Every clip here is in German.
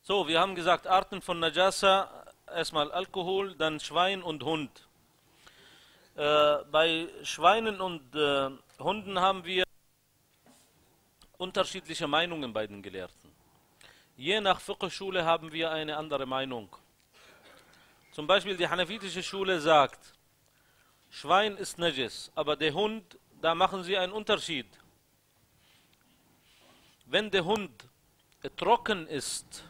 So, wir haben gesagt, Arten von Najasa, erstmal Alkohol, dann Schwein und Hund. Bei Schweinen und Hunden haben wir unterschiedliche Meinungen bei den Gelehrten. Je nach Fiqh-Schule haben wir eine andere Meinung. Zum Beispiel die hanafitische Schule sagt, Schwein ist Najis, aber der Hund, da machen sie einen Unterschied. Wenn der Hund trocken ist,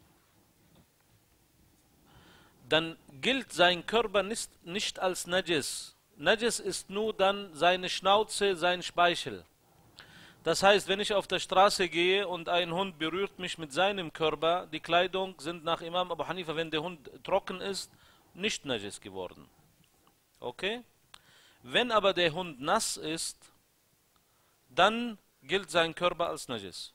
dann gilt sein Körper nicht als Najis. Najis ist nur dann seine Schnauze, sein Speichel. Das heißt, wenn ich auf der Straße gehe und ein Hund berührt mich mit seinem Körper, die Kleidung sind nach Imam Abu Hanifa, wenn der Hund trocken ist, nicht Najis geworden. Okay? Wenn aber der Hund nass ist, dann gilt sein Körper als Najis.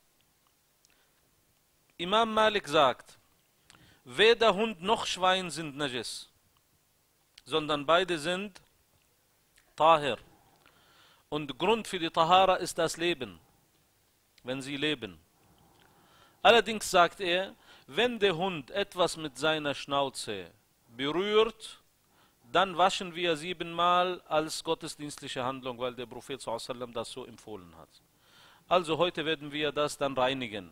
Imam Malik sagt, weder Hund noch Schwein sind Najis, sondern beide sind Tahir. Und Grund für die Tahara ist das Leben, wenn sie leben. Allerdings sagt er, wenn der Hund etwas mit seiner Schnauze berührt, dann waschen wir 7-mal als gottesdienstliche Handlung, weil der Prophet ﷺ das so empfohlen hat. Also heute werden wir das dann reinigen.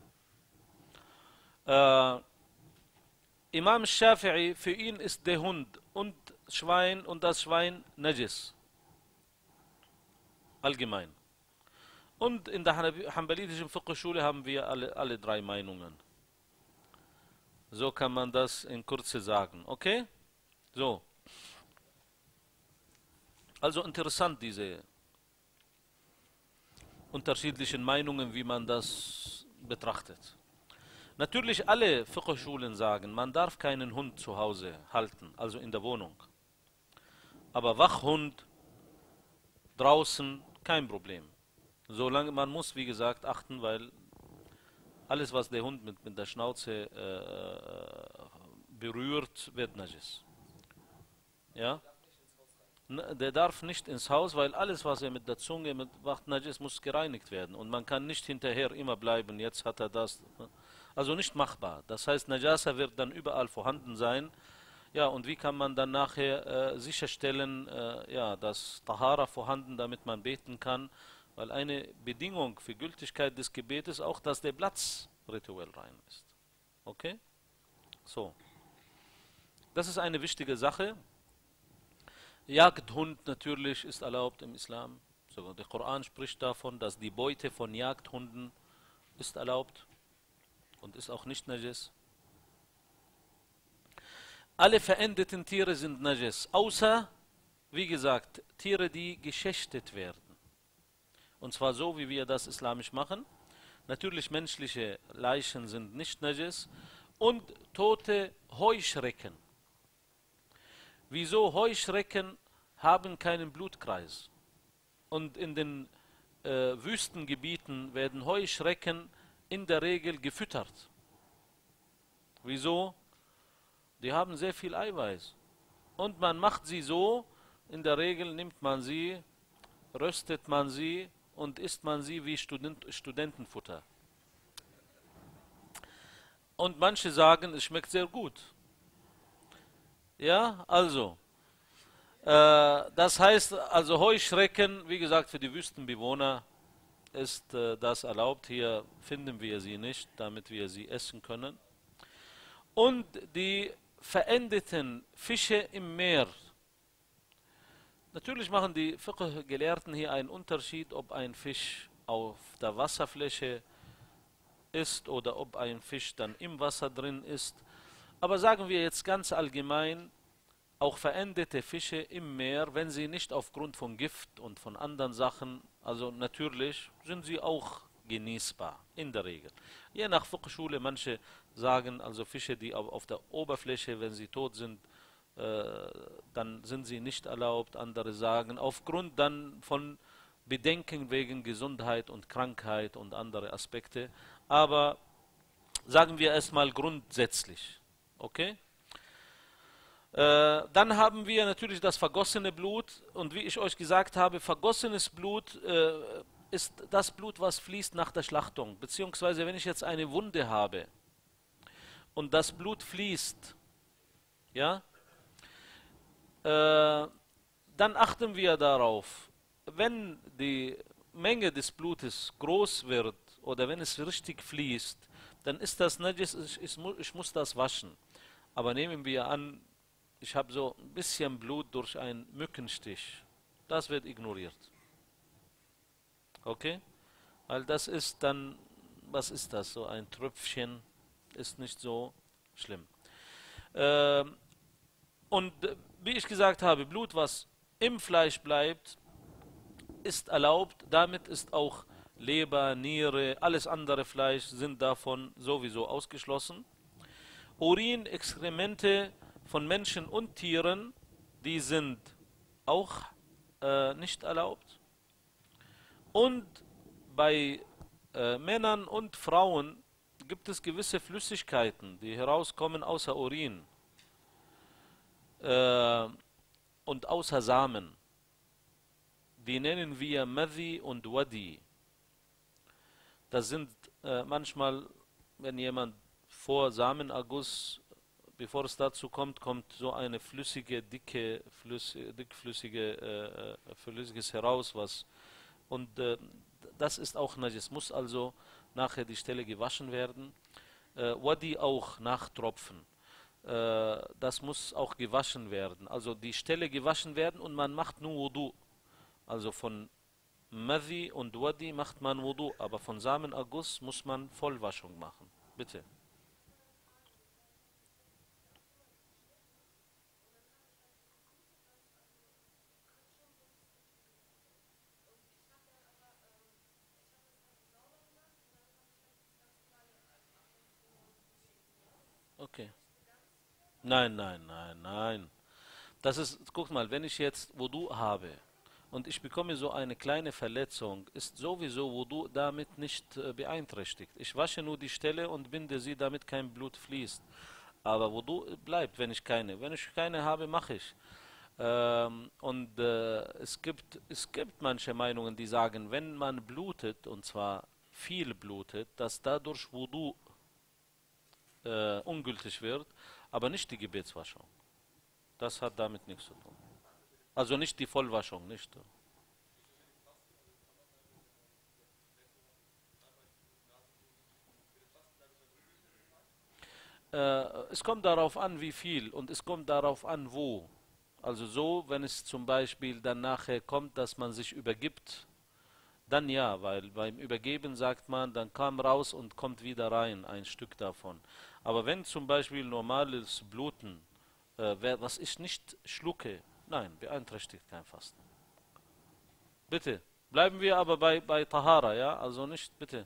Imam Shafi'i, für ihn ist der Hund und das Schwein Najis. Allgemein. Und in der hanbalitischen Fiqh-Schule haben wir alle drei Meinungen. So kann man das in Kürze sagen. Okay? So. Also interessant, diese unterschiedlichen Meinungen, wie man das betrachtet. Natürlich alle Fiqh-Schulen sagen, man darf keinen Hund zu Hause halten, also in der Wohnung. Aber Wachhund draußen kein Problem. Solange man muss, wie gesagt, achten, weil alles, was der Hund mit der Schnauze berührt, wird Najis. Ja? Der darf nicht ins Haus, weil alles, was er mit der Zunge macht, Najis, muss gereinigt werden. Und man kann nicht hinterher immer bleiben, jetzt hat er das. Also nicht machbar. Das heißt, Najasa wird dann überall vorhanden sein. Ja, und wie kann man dann nachher sicherstellen, ja, dass Tahara vorhanden, damit man beten kann? Weil eine Bedingung für Gültigkeit des Gebetes auch, dass der Platz rituell rein ist. Okay? So. Das ist eine wichtige Sache. Jagdhund natürlich ist erlaubt im Islam. Sogar der Koran spricht davon, dass die Beute von Jagdhunden ist erlaubt und ist auch nicht Najis. Alle verendeten Tiere sind Najis, außer, wie gesagt, Tiere, die geschächtet werden. Und zwar so, wie wir das islamisch machen. Natürlich menschliche Leichen sind nicht Najis und tote Heuschrecken. Wieso? Heuschrecken haben keinen Blutkreis. Und in den Wüstengebieten werden Heuschrecken in der Regel gefüttert. Wieso? Die haben sehr viel Eiweiß. Und man macht sie so, in der Regel nimmt man sie, röstet man sie und isst man sie wie Studentenfutter. Und manche sagen, es schmeckt sehr gut. Ja, also. Das heißt, also Heuschrecken, wie gesagt, für die Wüstenbewohner ist das erlaubt. Hier finden wir sie nicht, damit wir sie essen können. Und die verendeten Fische im Meer. Natürlich machen die Fiqh-Gelehrten hier einen Unterschied, ob ein Fisch auf der Wasserfläche ist oder ob ein Fisch dann im Wasser drin ist. Aber sagen wir jetzt ganz allgemein, auch verendete Fische im Meer, wenn sie nicht aufgrund von Gift und von anderen Sachen, also natürlich sind sie auch genießbar, in der Regel. Je nach Fiqh-Schule, manche sagen, also Fische, die auf der Oberfläche, wenn sie tot sind, dann sind sie nicht erlaubt. Andere sagen, aufgrund dann von Bedenken wegen Gesundheit und Krankheit und andere Aspekte. Aber sagen wir erstmal grundsätzlich. Okay? Dann haben wir natürlich das vergossene Blut. Und wie ich euch gesagt habe, vergossenes Blut ist das Blut, was fließt nach der Schlachtung. Beziehungsweise wenn ich jetzt eine Wunde habe und das Blut fließt, ja, dann achten wir darauf, wenn die Menge des Blutes groß wird oder wenn es richtig fließt, dann ist das Najis, ich muss das waschen. Aber nehmen wir an, ich habe so ein bisschen Blut durch einen Mückenstich. Das wird ignoriert. Okay? Weil das ist dann, was ist das? So ein Tröpfchen ist nicht so schlimm. Ähm, und wie ich gesagt habe, Blut, was im Fleisch bleibt, ist erlaubt. Damit ist auch Leber, Niere, alles andere Fleisch sind davon sowieso ausgeschlossen. Urin, Exkremente von Menschen und Tieren, die sind auch nicht erlaubt. Und bei Männern und Frauen gibt es gewisse Flüssigkeiten, die herauskommen außer Urin äh, und außer Samen. Die nennen wir Madhi und Wadi. Das sind manchmal, wenn jemand vor Samenerguss, bevor es dazu kommt, kommt so eine flüssige, dickflüssige, Flüssiges heraus, was und das ist auch Najis, muss also nachher die Stelle gewaschen werden. Wadi auch nachtropfen. Das muss auch gewaschen werden. Also die Stelle gewaschen werden und man macht nur Wudu. Also von Madhi und Wadi macht man Wudu, aber von Samenerguss muss man Vollwaschung machen. Bitte. Okay. Nein, nein, nein, nein. Das ist, guck mal, wenn ich jetzt Wudu habe und ich bekomme so eine kleine Verletzung, ist sowieso Wudu damit nicht beeinträchtigt. Ich wasche nur die Stelle und binde sie, damit kein Blut fließt. Aber Wudu bleibt, wenn ich keine. Wenn ich keine habe, mache ich. Und es gibt manche Meinungen, die sagen, wenn man blutet, und zwar viel blutet, dass dadurch Wudu ungültig wird, aber nicht die Gebetswaschung. Das hat damit nichts zu tun. Also nicht die Vollwaschung, nicht. Es kommt darauf an, wie viel und es kommt darauf an, wo. Also so, wenn es zum Beispiel dann nachher kommt, dass man sich übergibt, dann ja, weil beim Übergeben sagt man, dann kam raus und kommt wieder rein, ein Stück davon. Aber wenn zum Beispiel normales Bluten, was ich nicht schlucke, nein, beeinträchtigt kein Fasten. Bitte. Bleiben wir aber bei Tahara, ja? Also nicht, bitte.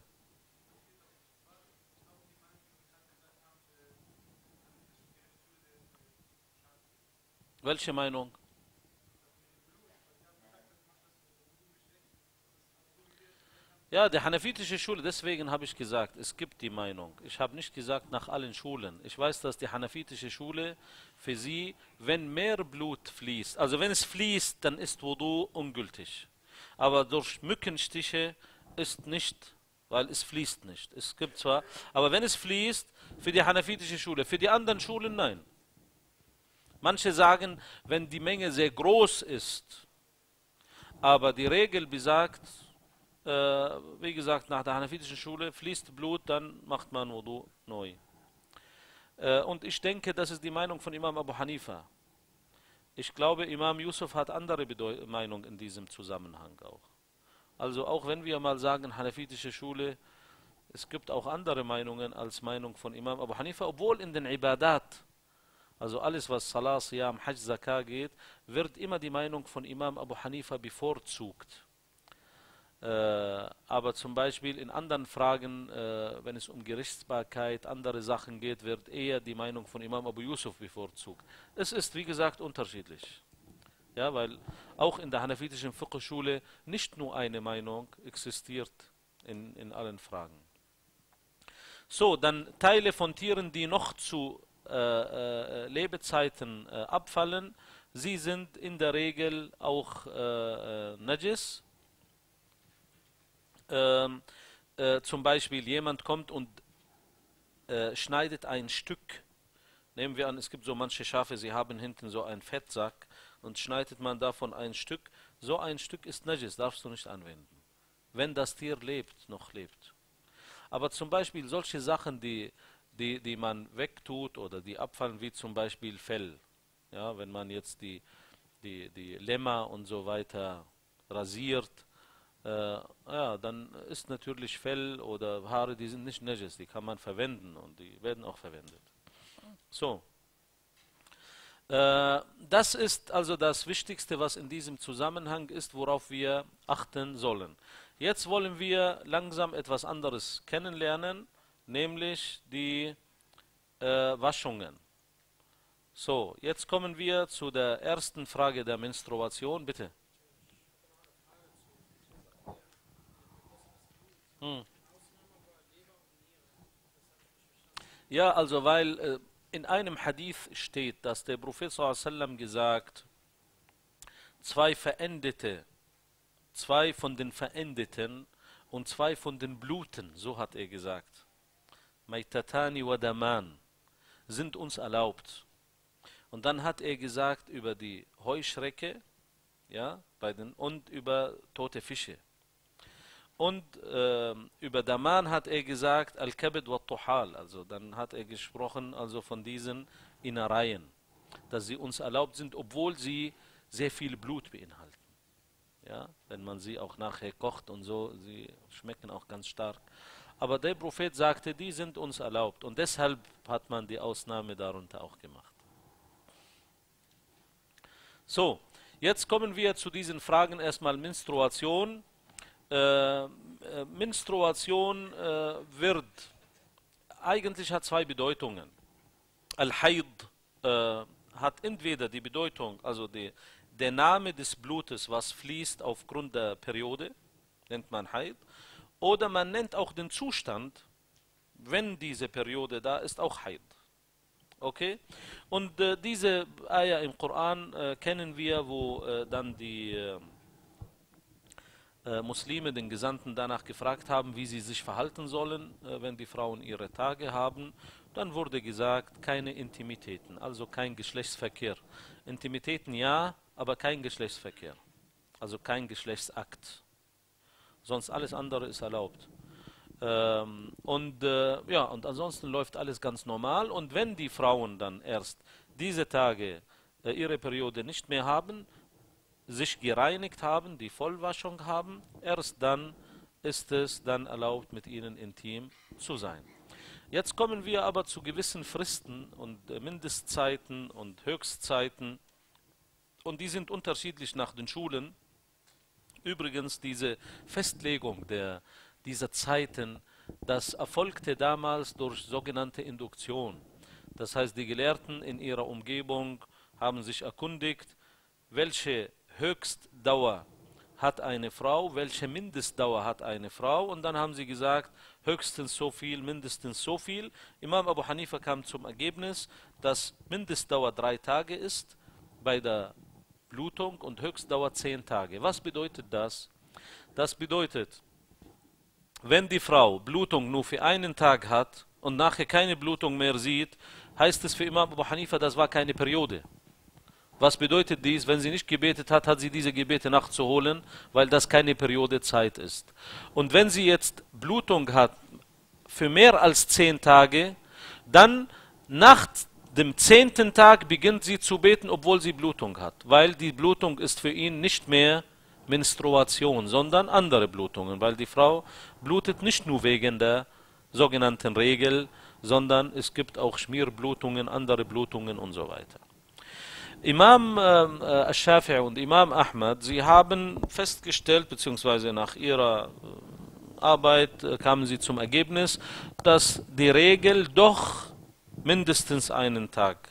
Welche Meinung? Ja, die hanafitische Schule, deswegen habe ich gesagt, es gibt die Meinung. Ich habe nicht gesagt nach allen Schulen. Ich weiß, dass die hanafitische Schule für sie, wenn mehr Blut fließt, also wenn es fließt, dann ist Wudu ungültig. Aber durch Mückenstiche ist nicht, weil es fließt nicht. Es gibt zwar, aber wenn es fließt, für die hanafitische Schule, für die anderen Schulen nein. Manche sagen, wenn die Menge sehr groß ist, aber die Regel besagt, wie gesagt, nach der hanafitischen Schule fließt Blut, dann macht man Wudu neu. Und ich denke, das ist die Meinung von Imam Abu Hanifa. Ich glaube, Imam Yusuf hat andere Meinung in diesem Zusammenhang auch. Also auch wenn wir mal sagen, hanafitische Schule, es gibt auch andere Meinungen als Meinung von Imam Abu Hanifa, obwohl in den Ibadat, also alles was Salah, Siyam, Hajj, Zakah geht, wird immer die Meinung von Imam Abu Hanifa bevorzugt. Aber zum Beispiel in anderen Fragen, wenn es um Gerichtsbarkeit, andere Sachen geht, wird eher die Meinung von Imam Abu Yusuf bevorzugt. Es ist, wie gesagt, unterschiedlich. Ja, weil auch in der hanafitischen Fiqh-Schule nicht nur eine Meinung existiert in allen Fragen. So, dann Teile von Tieren, die noch zu Lebzeiten abfallen, sie sind in der Regel auch Najis. Zum Beispiel jemand kommt und schneidet ein Stück. Nehmen wir an, es gibt so manche Schafe, sie haben hinten so einen Fettsack und schneidet man davon ein Stück. So ein Stück ist Najis, darfst du nicht anwenden. Wenn das Tier lebt, noch lebt. Aber zum Beispiel solche Sachen, die man wegtut oder die abfallen, wie zum Beispiel Fell. Ja, wenn man jetzt die Lämmer und so weiter rasiert, ja, dann ist natürlich Fell oder Haare, die sind nicht Najis, die kann man verwenden und die werden auch verwendet. So. Das ist also das Wichtigste, was in diesem Zusammenhang ist, worauf wir achten sollen. Jetzt wollen wir langsam etwas anderes kennenlernen, nämlich die Waschungen. So, jetzt kommen wir zu der ersten Frage der Menstruation, bitte. Hm. Ja, also weil in einem Hadith steht, dass der Prophet s.a.w. gesagt, zwei Verendete, zwei von den Verendeten und zwei von den Bluten, so hat er gesagt, Maitatani wa Daman, sind uns erlaubt. Und dann hat er gesagt über die Heuschrecke, ja, und über tote Fische. Und über Daman hat er gesagt, Al-Kabid wa Tuhal, also dann hat er gesprochen also von diesen Innereien, dass sie uns erlaubt sind, obwohl sie sehr viel Blut beinhalten. Ja, wenn man sie auch nachher kocht und so, sie schmecken auch ganz stark. Aber der Prophet sagte, die sind uns erlaubt und deshalb hat man die Ausnahme darunter auch gemacht. So, jetzt kommen wir zu diesen Fragen erstmal Menstruation. Menstruation eigentlich hat zwei Bedeutungen. Al-Haid hat entweder die Bedeutung, also der Name des Blutes, was fließt aufgrund der Periode, nennt man Haid, oder man nennt auch den Zustand, wenn diese Periode da ist, auch Haid. Okay? Und diese Ayah im Koran kennen wir, wo dann die Muslime den Gesandten danach gefragt haben, wie sie sich verhalten sollen, wenn die Frauen ihre Tage haben. Dann wurde gesagt, keine Intimitäten, also kein Geschlechtsverkehr. Intimitäten ja, aber kein Geschlechtsverkehr, also kein Geschlechtsakt. Sonst alles andere ist erlaubt. Ja, und ansonsten läuft alles ganz normal. Und wenn die Frauen dann erst diese Tage ihre Periode nicht mehr haben, sich gereinigt haben, die Vollwaschung haben, erst dann ist es dann erlaubt, mit ihnen intim zu sein. Jetzt kommen wir aber zu gewissen Fristen und Mindestzeiten und Höchstzeiten und die sind unterschiedlich nach den Schulen. Übrigens diese Festlegung dieser Zeiten, das erfolgte damals durch sogenannte Induktion. Das heißt, die Gelehrten in ihrer Umgebung haben sich erkundigt, welche Höchstdauer hat eine Frau, welche Mindestdauer hat eine Frau und dann haben sie gesagt, höchstens so viel, mindestens so viel. Imam Abu Hanifa kam zum Ergebnis, dass Mindestdauer 3 Tage ist bei der Blutung und Höchstdauer 10 Tage. Was bedeutet das? Das bedeutet, wenn die Frau Blutung nur für einen Tag hat und nachher keine Blutung mehr sieht, heißt es für Imam Abu Hanifa, das war keine Periode. Was bedeutet dies? Wenn sie nicht gebetet hat, hat sie diese Gebete nachzuholen, weil das keine Periodezeit ist. Und wenn sie jetzt Blutung hat für mehr als 10 Tage, dann nach dem 10. Tag beginnt sie zu beten, obwohl sie Blutung hat. Weil die Blutung ist für ihn nicht mehr Menstruation, sondern andere Blutungen. Weil die Frau blutet nicht nur wegen der sogenannten Regel, sondern es gibt auch Schmierblutungen, andere Blutungen und so weiter. Imam al-Shafi'i und Imam Ahmad, sie haben festgestellt, beziehungsweise nach ihrer Arbeit kamen sie zum Ergebnis, dass die Regel doch mindestens einen Tag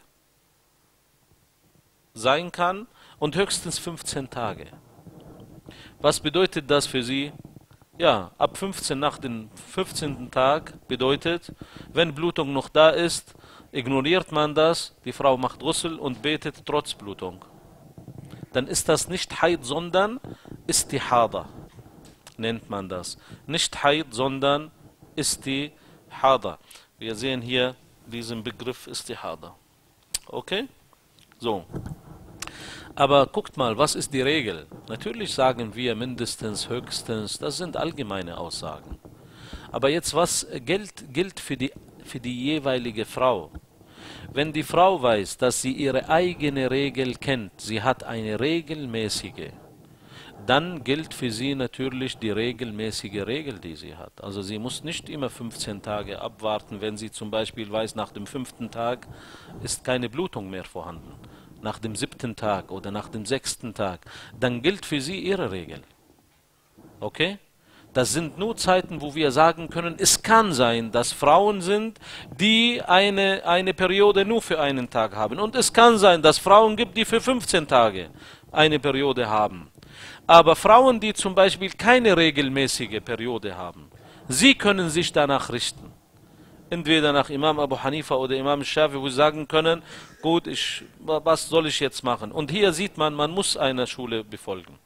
sein kann und höchstens 15 Tage. Was bedeutet das für sie? Ja, ab 15 nach dem 15. Tag bedeutet, wenn Blutung noch da ist, ignoriert man das, die Frau macht Ghusl und betet trotz Blutung. Dann ist das nicht Haid, sondern Istihada, nennt man das. Nicht Haid, sondern Istihada. Wir sehen hier diesen Begriff Istihada. Okay? So. Aber guckt mal, was ist die Regel? Natürlich sagen wir mindestens, höchstens, das sind allgemeine Aussagen. Aber jetzt, was gilt für die jeweilige Frau? Wenn die Frau weiß, dass sie ihre eigene Regel kennt, sie hat eine regelmäßige, dann gilt für sie natürlich die regelmäßige Regel, die sie hat. Also sie muss nicht immer 15 Tage abwarten, wenn sie zum Beispiel weiß, nach dem 5. Tag ist keine Blutung mehr vorhanden. Nach dem 7. Tag oder nach dem 6. Tag. Dann gilt für sie ihre Regel. Okay? Das sind nur Zeiten, wo wir sagen können, es kann sein, dass Frauen sind, die eine Periode nur für einen Tag haben. Und es kann sein, dass Frauen gibt, die für 15 Tage eine Periode haben. Aber Frauen, die zum Beispiel keine regelmäßige Periode haben, sie können sich danach richten. Entweder nach Imam Abu Hanifa oder Imam Shafi, wo sie sagen können, gut, was soll ich jetzt machen? Und hier sieht man, man muss eine Schule befolgen.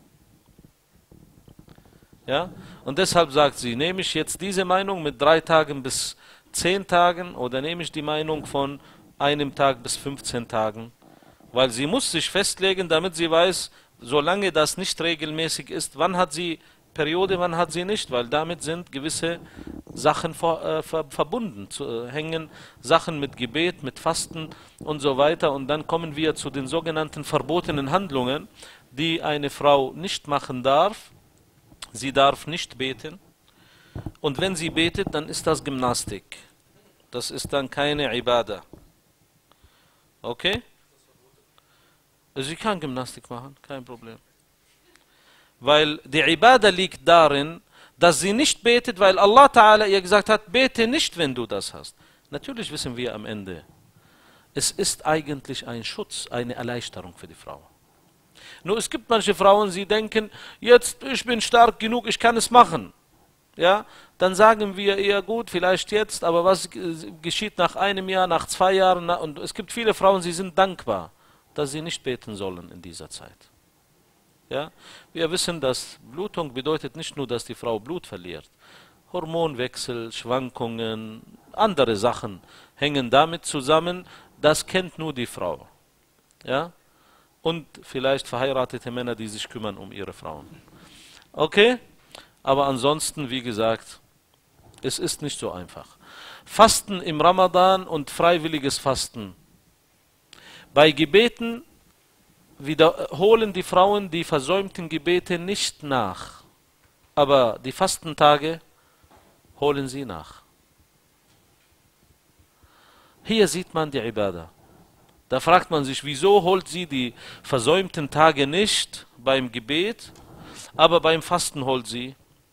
Ja? Und deshalb sagt sie, nehme ich jetzt diese Meinung mit 3 Tagen bis 10 Tagen oder nehme ich die Meinung von einem Tag bis 15 Tagen? Weil sie muss sich festlegen, damit sie weiß, solange das nicht regelmäßig ist, wann hat sie Periode, wann hat sie nicht, weil damit sind gewisse Sachen verbunden, hängen Sachen mit Gebet, mit Fasten und so weiter. Und dann kommen wir zu den sogenannten verbotenen Handlungen, die eine Frau nicht machen darf. Sie darf nicht beten. Und wenn sie betet, dann ist das Gymnastik. Das ist dann keine Ibadah. Okay? Sie kann Gymnastik machen, kein Problem. Weil die Ibadah liegt darin, dass sie nicht betet, weil Allah Ta'ala ihr gesagt hat, bete nicht, wenn du das hast. Natürlich wissen wir am Ende, es ist eigentlich ein Schutz, eine Erleichterung für die Frau. Nur es gibt manche Frauen, sie denken, jetzt, ich bin stark genug, ich kann es machen. Ja, dann sagen wir eher gut, vielleicht jetzt, aber was geschieht nach einem Jahr, nach 2 Jahren? Und es gibt viele Frauen, sie sind dankbar, dass sie nicht beten sollen in dieser Zeit. Ja? Wir wissen, dass Blutung bedeutet nicht nur, dass die Frau Blut verliert. Hormonwechsel, Schwankungen, andere Sachen hängen damit zusammen, das kennt nur die Frau. Ja? Und vielleicht verheiratete Männer, die sich kümmern um ihre Frauen. Okay? Aber ansonsten, wie gesagt, es ist nicht so einfach. Fasten im Ramadan und freiwilliges Fasten. Bei Gebeten wiederholen die Frauen die versäumten Gebete nicht nach, aber die Fastentage holen sie nach. Hier sieht man die Ibadah. Da fragt man sich, wieso holt sie die versäumten Tage nicht beim Gebet, aber beim Fasten holt sie.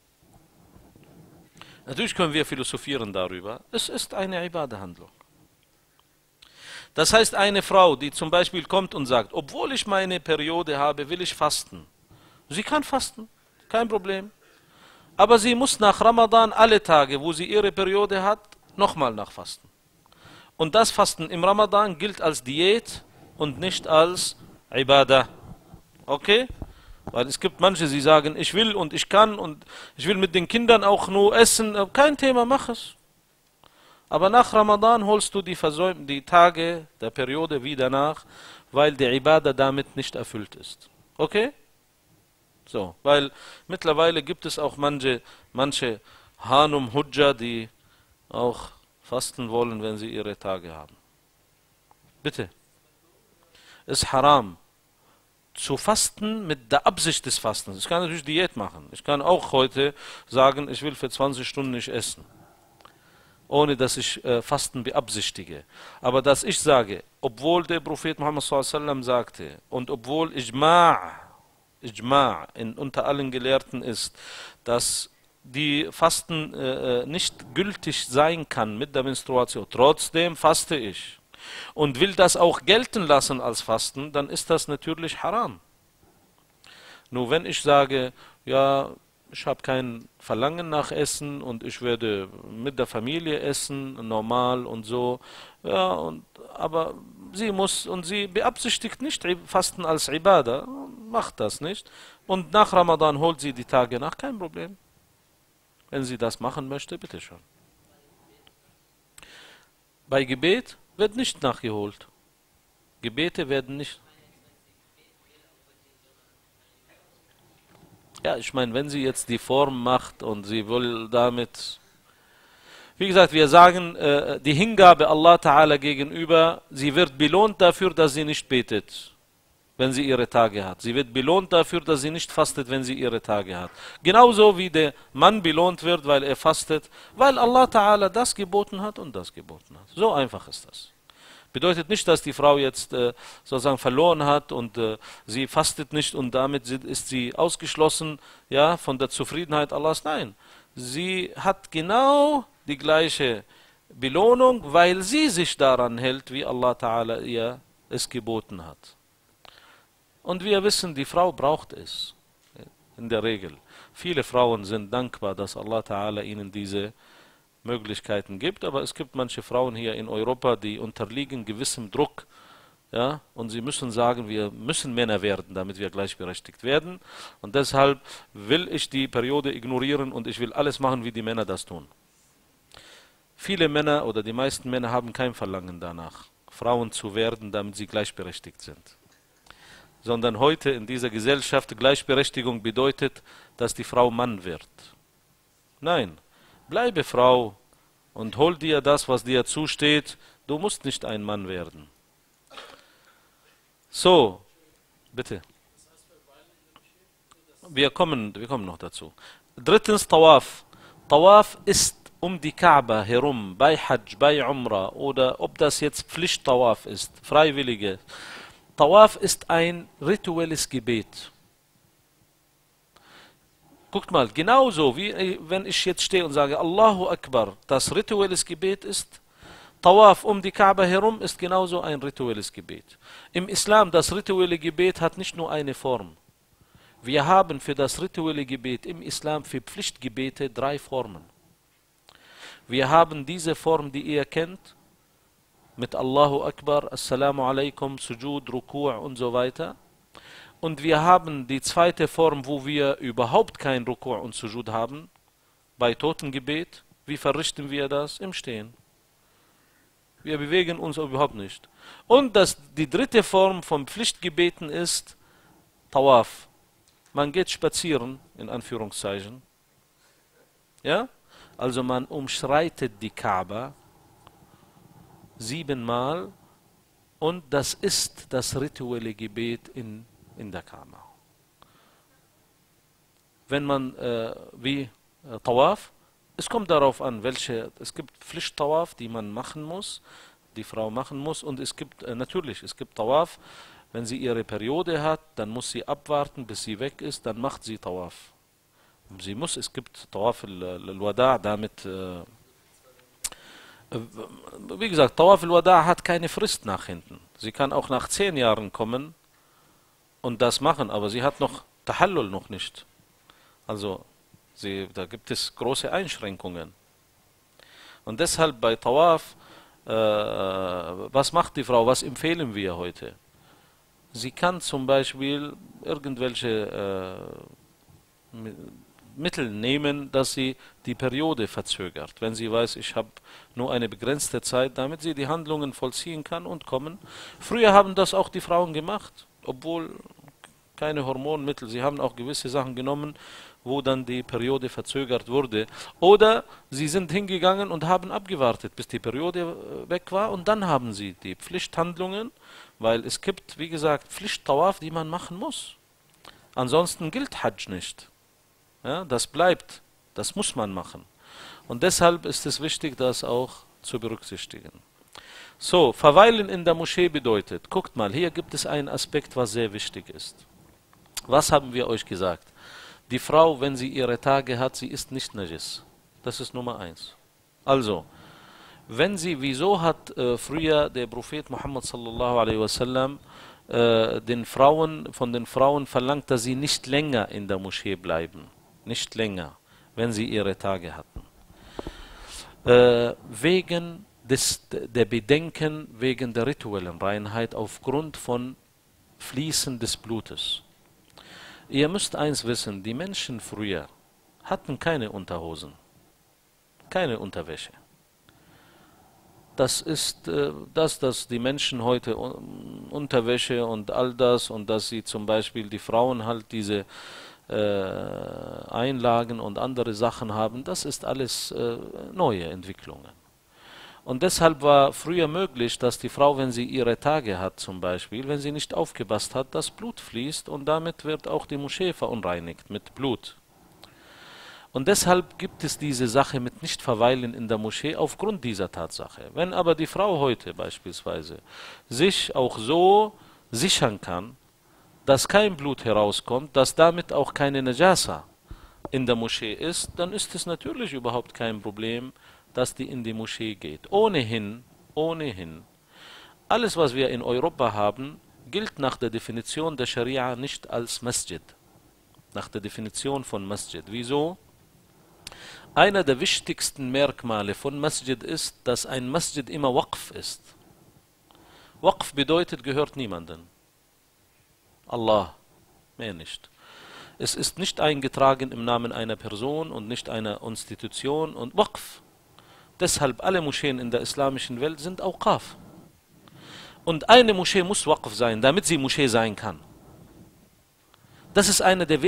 Natürlich können wir philosophieren darüber. Es ist eine Ibadah-Handlung. Das heißt, eine Frau, die zum Beispiel kommt und sagt, obwohl ich meine Periode habe, will ich fasten. Sie kann fasten, kein Problem. Aber sie muss nach Ramadan alle Tage, wo sie ihre Periode hat, nochmal nachfasten. Und das Fasten im Ramadan gilt als Diät und nicht als Ibadah. Okay? Weil es gibt manche, die sagen, ich will und ich kann und ich will mit den Kindern auch nur essen. Kein Thema, mach es. Aber nach Ramadan holst du die Tage der Periode wieder nach, weil die Ibadah damit nicht erfüllt ist. Okay? So, weil mittlerweile gibt es auch manche Hanum Hujja, die auch fasten wollen, wenn sie ihre Tage haben. Bitte. Es ist haram zu fasten mit der Absicht des Fastens. Ich kann natürlich Diät machen. Ich kann auch heute sagen, ich will für 20 Stunden nicht essen, ohne dass ich Fasten beabsichtige. Aber dass ich sage, obwohl der Prophet Muhammad s.a.w. sagte und obwohl Ijma' unter allen Gelehrten ist, dass die Fasten nicht gültig sein kann mit der Menstruation, trotzdem faste ich und will das auch gelten lassen als Fasten, dann ist das natürlich haram. Nur wenn ich sage, ja, ich habe kein Verlangen nach Essen und ich werde mit der Familie essen, normal und so, ja, aber sie beabsichtigt nicht Fasten als Ibadah, macht das nicht. Und nach Ramadan holt sie die Tage nach, kein Problem. Wenn sie das machen möchte, bitteschön. Bei Gebet wird nicht nachgeholt. Gebete werden nicht. Ja, ich meine, wenn sie jetzt die Form macht und sie will damit, wie gesagt, wir sagen, die Hingabe Allah Ta'ala gegenüber, sie wird belohnt dafür, dass sie nicht betet, wenn sie ihre Tage hat. Sie wird belohnt dafür, dass sie nicht fastet, wenn sie ihre Tage hat. Genauso wie der Mann belohnt wird, weil er fastet, weil Allah Ta'ala das geboten hat und das geboten hat. So einfach ist das. Bedeutet nicht, dass die Frau jetzt sozusagen verloren hat und sie fastet nicht und damit ist sie ausgeschlossen, ja, von der Zufriedenheit Allahs. Nein, sie hat genau die gleiche Belohnung, weil sie sich daran hält, wie Allah Ta'ala ihr es geboten hat. Und wir wissen, die Frau braucht es, in der Regel. Viele Frauen sind dankbar, dass Allah Ta'ala ihnen diese Möglichkeiten gibt, aber es gibt manche Frauen hier in Europa, die unterliegen gewissem Druck, ja, und sie müssen sagen, wir müssen Männer werden, damit wir gleichberechtigt werden, und deshalb will ich die Periode ignorieren und ich will alles machen, wie die Männer das tun. Viele Männer oder die meisten Männer haben kein Verlangen danach, Frauen zu werden, damit sie gleichberechtigt sind. Sondern heute in dieser Gesellschaft Gleichberechtigung bedeutet, dass die Frau Mann wird. Nein. Bleibe Frau und hol dir das, was dir zusteht. Du musst nicht ein Mann werden. So, bitte. Wir kommen noch dazu. Drittens Tawaf. Tawaf ist um die Kaaba herum, bei Hajj, bei Umrah oder ob das jetzt Pflicht-Tawaf ist, freiwillige. Tawaf ist ein rituelles Gebet. Guckt mal, genauso wie wenn ich jetzt stehe und sage Allahu Akbar, das rituelles Gebet ist, Tawaf um die Kaaba herum ist genauso ein rituelles Gebet. Im Islam, das rituelle Gebet hat nicht nur eine Form. Wir haben für das rituelle Gebet im Islam für Pflichtgebete 3 Formen. Wir haben diese Form, die ihr kennt, mit Allahu Akbar, Assalamu alaikum, Sujud, Ruku' und so weiter. Und wir haben die zweite Form, wo wir überhaupt kein Ruku' und Sujud haben, bei Totengebet. Wie verrichten wir das? Im Stehen. Wir bewegen uns überhaupt nicht. Und die dritte Form von Pflichtgebeten ist Tawaf. Man geht spazieren, in Anführungszeichen. Ja? Also man umschreitet die Kaaba 7-mal und das ist das rituelle Gebet in der Kaaba. Wenn man, Tawaf, es kommt darauf an, es gibt Pflicht-Tawaf, die man machen muss, die Frau machen muss, und es gibt, natürlich, es gibt Tawaf, wenn sie ihre Periode hat, dann muss sie abwarten, bis sie weg ist, dann macht sie Tawaf. Es gibt Tawaf al-Wada', damit, wie gesagt, Tawaf al-Wada' hat keine Frist nach hinten. Sie kann auch nach 10 Jahren kommen und das machen, aber sie hat noch Tahallul noch nicht. Also, da gibt es große Einschränkungen. Und deshalb bei Tawaf, was macht die Frau, was empfehlen wir heute? Sie kann zum Beispiel irgendwelche Mittel nehmen, dass sie die Periode verzögert. Wenn sie weiß, ich habe nur eine begrenzte Zeit, damit sie die Handlungen vollziehen kann und kommen. Früher haben das auch die Frauen gemacht, obwohl keine Hormonmittel. Sie haben auch gewisse Sachen genommen, wo dann die Periode verzögert wurde. Oder sie sind hingegangen und haben abgewartet, bis die Periode weg war, und dann haben sie die Pflichthandlungen, weil es gibt, wie gesagt, Pflicht-Tawaf, die man machen muss. Ansonsten gilt Hajj nicht. Ja, das bleibt, das muss man machen. Und deshalb ist es wichtig, das auch zu berücksichtigen. So, verweilen in der Moschee bedeutet, guckt mal, hier gibt es einen Aspekt, was sehr wichtig ist. Was haben wir euch gesagt? Die Frau, wenn sie ihre Tage hat, sie ist nicht Najis. Das ist Nummer 1. Also, wieso hat früher der Prophet Muhammad sallallahu alaihi wasallam von den Frauen verlangt, dass sie nicht länger in der Moschee bleiben? Nicht länger, wenn sie ihre Tage hatten. Wegen der Bedenken, wegen der rituellen Reinheit aufgrund von Fließen des Blutes. Ihr müsst eins wissen, die Menschen früher hatten keine Unterhosen, keine Unterwäsche. Das ist dass die Menschen heute Unterwäsche und all das und dass sie zum Beispiel die Frauen halt diese Einlagen und andere Sachen haben, das ist alles neue Entwicklungen. Und deshalb war früher möglich, dass die Frau, wenn sie ihre Tage hat zum Beispiel, wenn sie nicht aufgepasst hat, das Blut fließt und damit wird auch die Moschee verunreinigt mit Blut. Und deshalb gibt es diese Sache mit Nicht-Verweilen in der Moschee aufgrund dieser Tatsache. Wenn aber die Frau heute beispielsweise sich auch so sichern kann, dass kein Blut herauskommt, dass damit auch keine Najasa in der Moschee ist, dann ist es natürlich überhaupt kein Problem, dass die in die Moschee geht. Ohnehin, alles was wir in Europa haben, gilt nach der Definition der Scharia nicht als Masjid. Nach der Definition von Masjid. Wieso? Einer der wichtigsten Merkmale von Masjid ist, dass ein Masjid immer Waqf ist. Waqf bedeutet, gehört niemandem. Allah, mehr nicht. Es ist nicht eingetragen im Namen einer Person und nicht einer Institution und Waqf. Deshalb alle Moscheen in der islamischen Welt sind Awqaf. Und eine Moschee muss Waqf sein, damit sie Moschee sein kann. Das ist eine der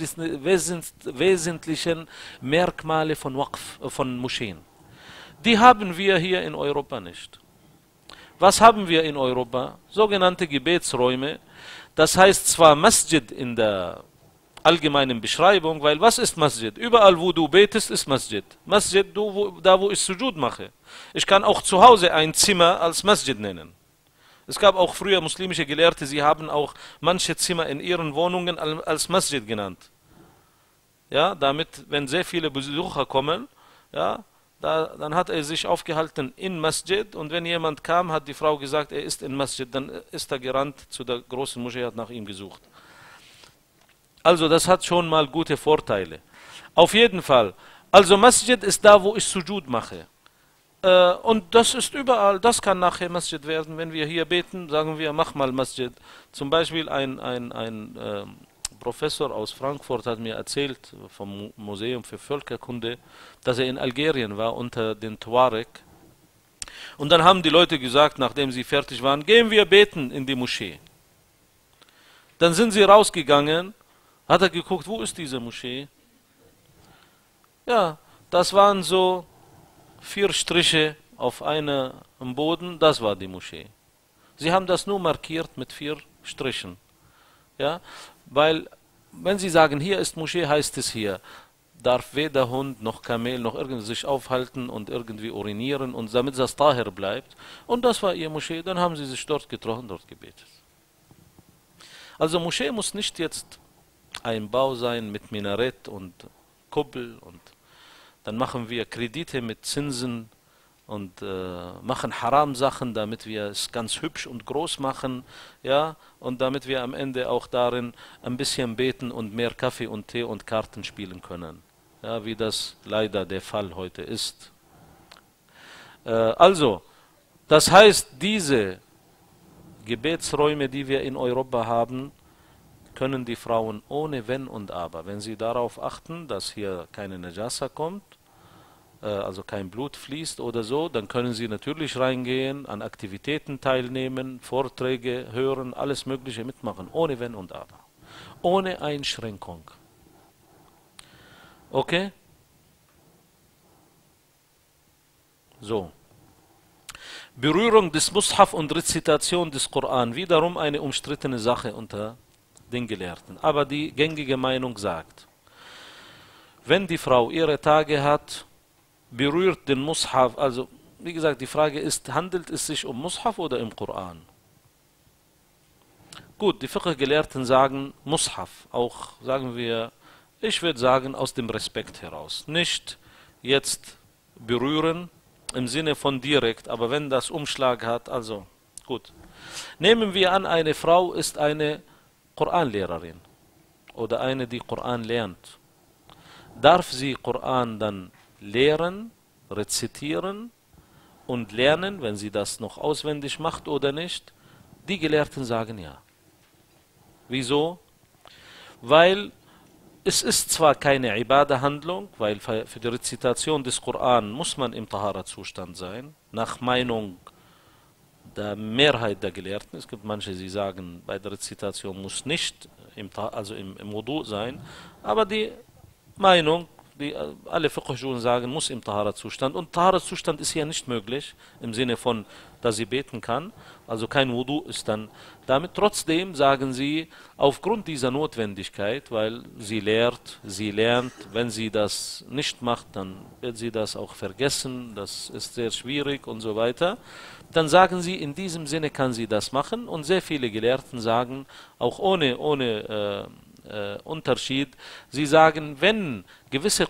wesentlichen Merkmale von Waqf, von Moscheen. Die haben wir hier in Europa nicht. Was haben wir in Europa? Sogenannte Gebetsräume. Das heißt zwar Masjid in der allgemeinen Beschreibung, weil was ist Masjid? Überall wo du betest ist Masjid. Masjid, da wo ich Sujud mache. Ich kann auch zu Hause ein Zimmer als Masjid nennen. Es gab auch früher muslimische Gelehrte, sie haben auch manche Zimmer in ihren Wohnungen als Masjid genannt. Ja, damit, wenn sehr viele Besucher kommen, ja, dann hat er sich aufgehalten in Masjid und wenn jemand kam, hat die Frau gesagt, er ist in Masjid, dann ist er gerannt zu der großen Moschee, hat nach ihm gesucht. Also das hat schon mal gute Vorteile. Auf jeden Fall. Also Masjid ist da, wo ich Sujud mache. Und das ist überall, das kann nachher Masjid werden. Wenn wir hier beten, sagen wir, mach mal Masjid. Zum Beispiel ein Professor aus Frankfurt hat mir erzählt, vom Museum für Völkerkunde, dass er in Algerien war unter den Tuareg. Und dann haben die Leute gesagt, nachdem sie fertig waren, gehen wir beten in die Moschee. Dann sind sie rausgegangen, hat er geguckt, wo ist diese Moschee? Ja, das waren so 4 Striche auf einem Boden, das war die Moschee. Sie haben das nur markiert mit 4 Strichen. Ja, weil, wenn Sie sagen, hier ist Moschee, heißt es hier, darf weder Hund noch Kamel noch irgendwie sich aufhalten und irgendwie urinieren und damit das Tahir bleibt. Und das war ihr Moschee, dann haben sie sich dort getroffen, dort gebetet. Also Moschee muss nicht jetzt ein Bau sein mit Minarett und Kuppel und dann machen wir Kredite mit Zinsen und machen Haram-Sachen, damit wir es ganz hübsch und groß machen, ja, und damit wir am Ende auch darin ein bisschen beten und mehr Kaffee und Tee und Karten spielen können, ja, wie das leider der Fall heute ist. Also, das heißt, diese Gebetsräume, die wir in Europa haben, können die Frauen ohne Wenn und Aber, wenn sie darauf achten, dass hier keine Najasa kommt, also kein Blut fließt oder so, dann können sie natürlich reingehen, an Aktivitäten teilnehmen, Vorträge hören, alles Mögliche mitmachen, ohne Wenn und Aber. Ohne Einschränkung. Okay? So. Berührung des Mushaf und Rezitation des Koran, wiederum eine umstrittene Sache unter den Gelehrten. Aber die gängige Meinung sagt, wenn die Frau ihre Tage hat, berührt den Mushaf, also wie gesagt, die Frage ist, handelt es sich um Mushaf oder im Koran? Gut, die Fiqh-Gelehrten sagen Mushaf, auch sagen wir, ich würde sagen aus dem Respekt heraus. Nicht jetzt berühren im Sinne von direkt, aber wenn das Umschlag hat, also gut. Nehmen wir an, eine Frau ist eine Koranlehrerin oder eine, die Koran lernt. Darf sie Koran dann lehren, rezitieren und lernen, wenn sie das noch auswendig macht oder nicht? Die Gelehrten sagen ja. Wieso? Weil es ist zwar keine Ibadah-Handlung, weil für die Rezitation des Koran muss man im Tahara-Zustand sein, nach Meinung der Mehrheit der Gelehrten. Es gibt manche, die sagen, bei der Rezitation muss nicht im Wudu sein, aber die Meinung, die alle Fiqh-Schulen sagen, muss im Tahara-Zustand. Und Tahara-Zustand ist hier nicht möglich, im Sinne von, dass sie beten kann. Also kein Wudu ist dann damit. Trotzdem sagen sie, aufgrund dieser Notwendigkeit, weil sie lernt, wenn sie das nicht macht, dann wird sie das auch vergessen, das ist sehr schwierig und so weiter. Dann sagen sie, in diesem Sinne kann sie das machen. Und sehr viele Gelehrten sagen, auch ohne Unterschied, sie sagen, wenn gewisse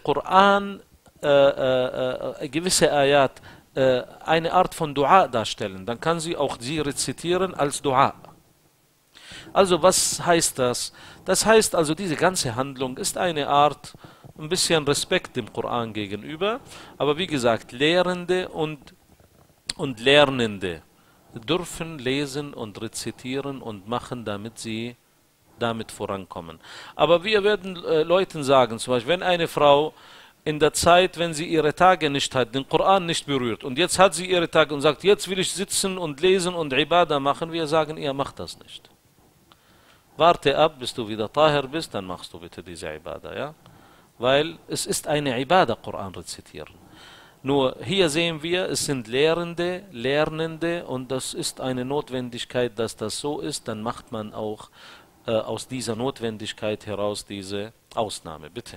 gewisse Ayat eine Art von Dua darstellen, dann kann sie auch sie rezitieren als Dua. Also was heißt das? Das heißt also, diese ganze Handlung ist eine Art, ein bisschen Respekt dem Koran gegenüber, aber wie gesagt, Lehrende und Lernende dürfen lesen und rezitieren und machen, damit sie damit vorankommen. Aber wir werden Leuten sagen, zum Beispiel, wenn eine Frau in der Zeit, wenn sie ihre Tage nicht hat, den Koran nicht berührt und jetzt hat sie ihre Tage und sagt, jetzt will ich sitzen und lesen und Ibadah machen, wir sagen ihr, mach das nicht. Warte ab, bis du wieder Tahir bist, dann machst du bitte diese Ibadah, ja? Weil es ist eine Ibadah, Koran rezitieren. Nur hier sehen wir, es sind Lehrende, Lernende und das ist eine Notwendigkeit, dass das so ist, dann macht man auch aus dieser Notwendigkeit heraus diese Ausnahme, bitte.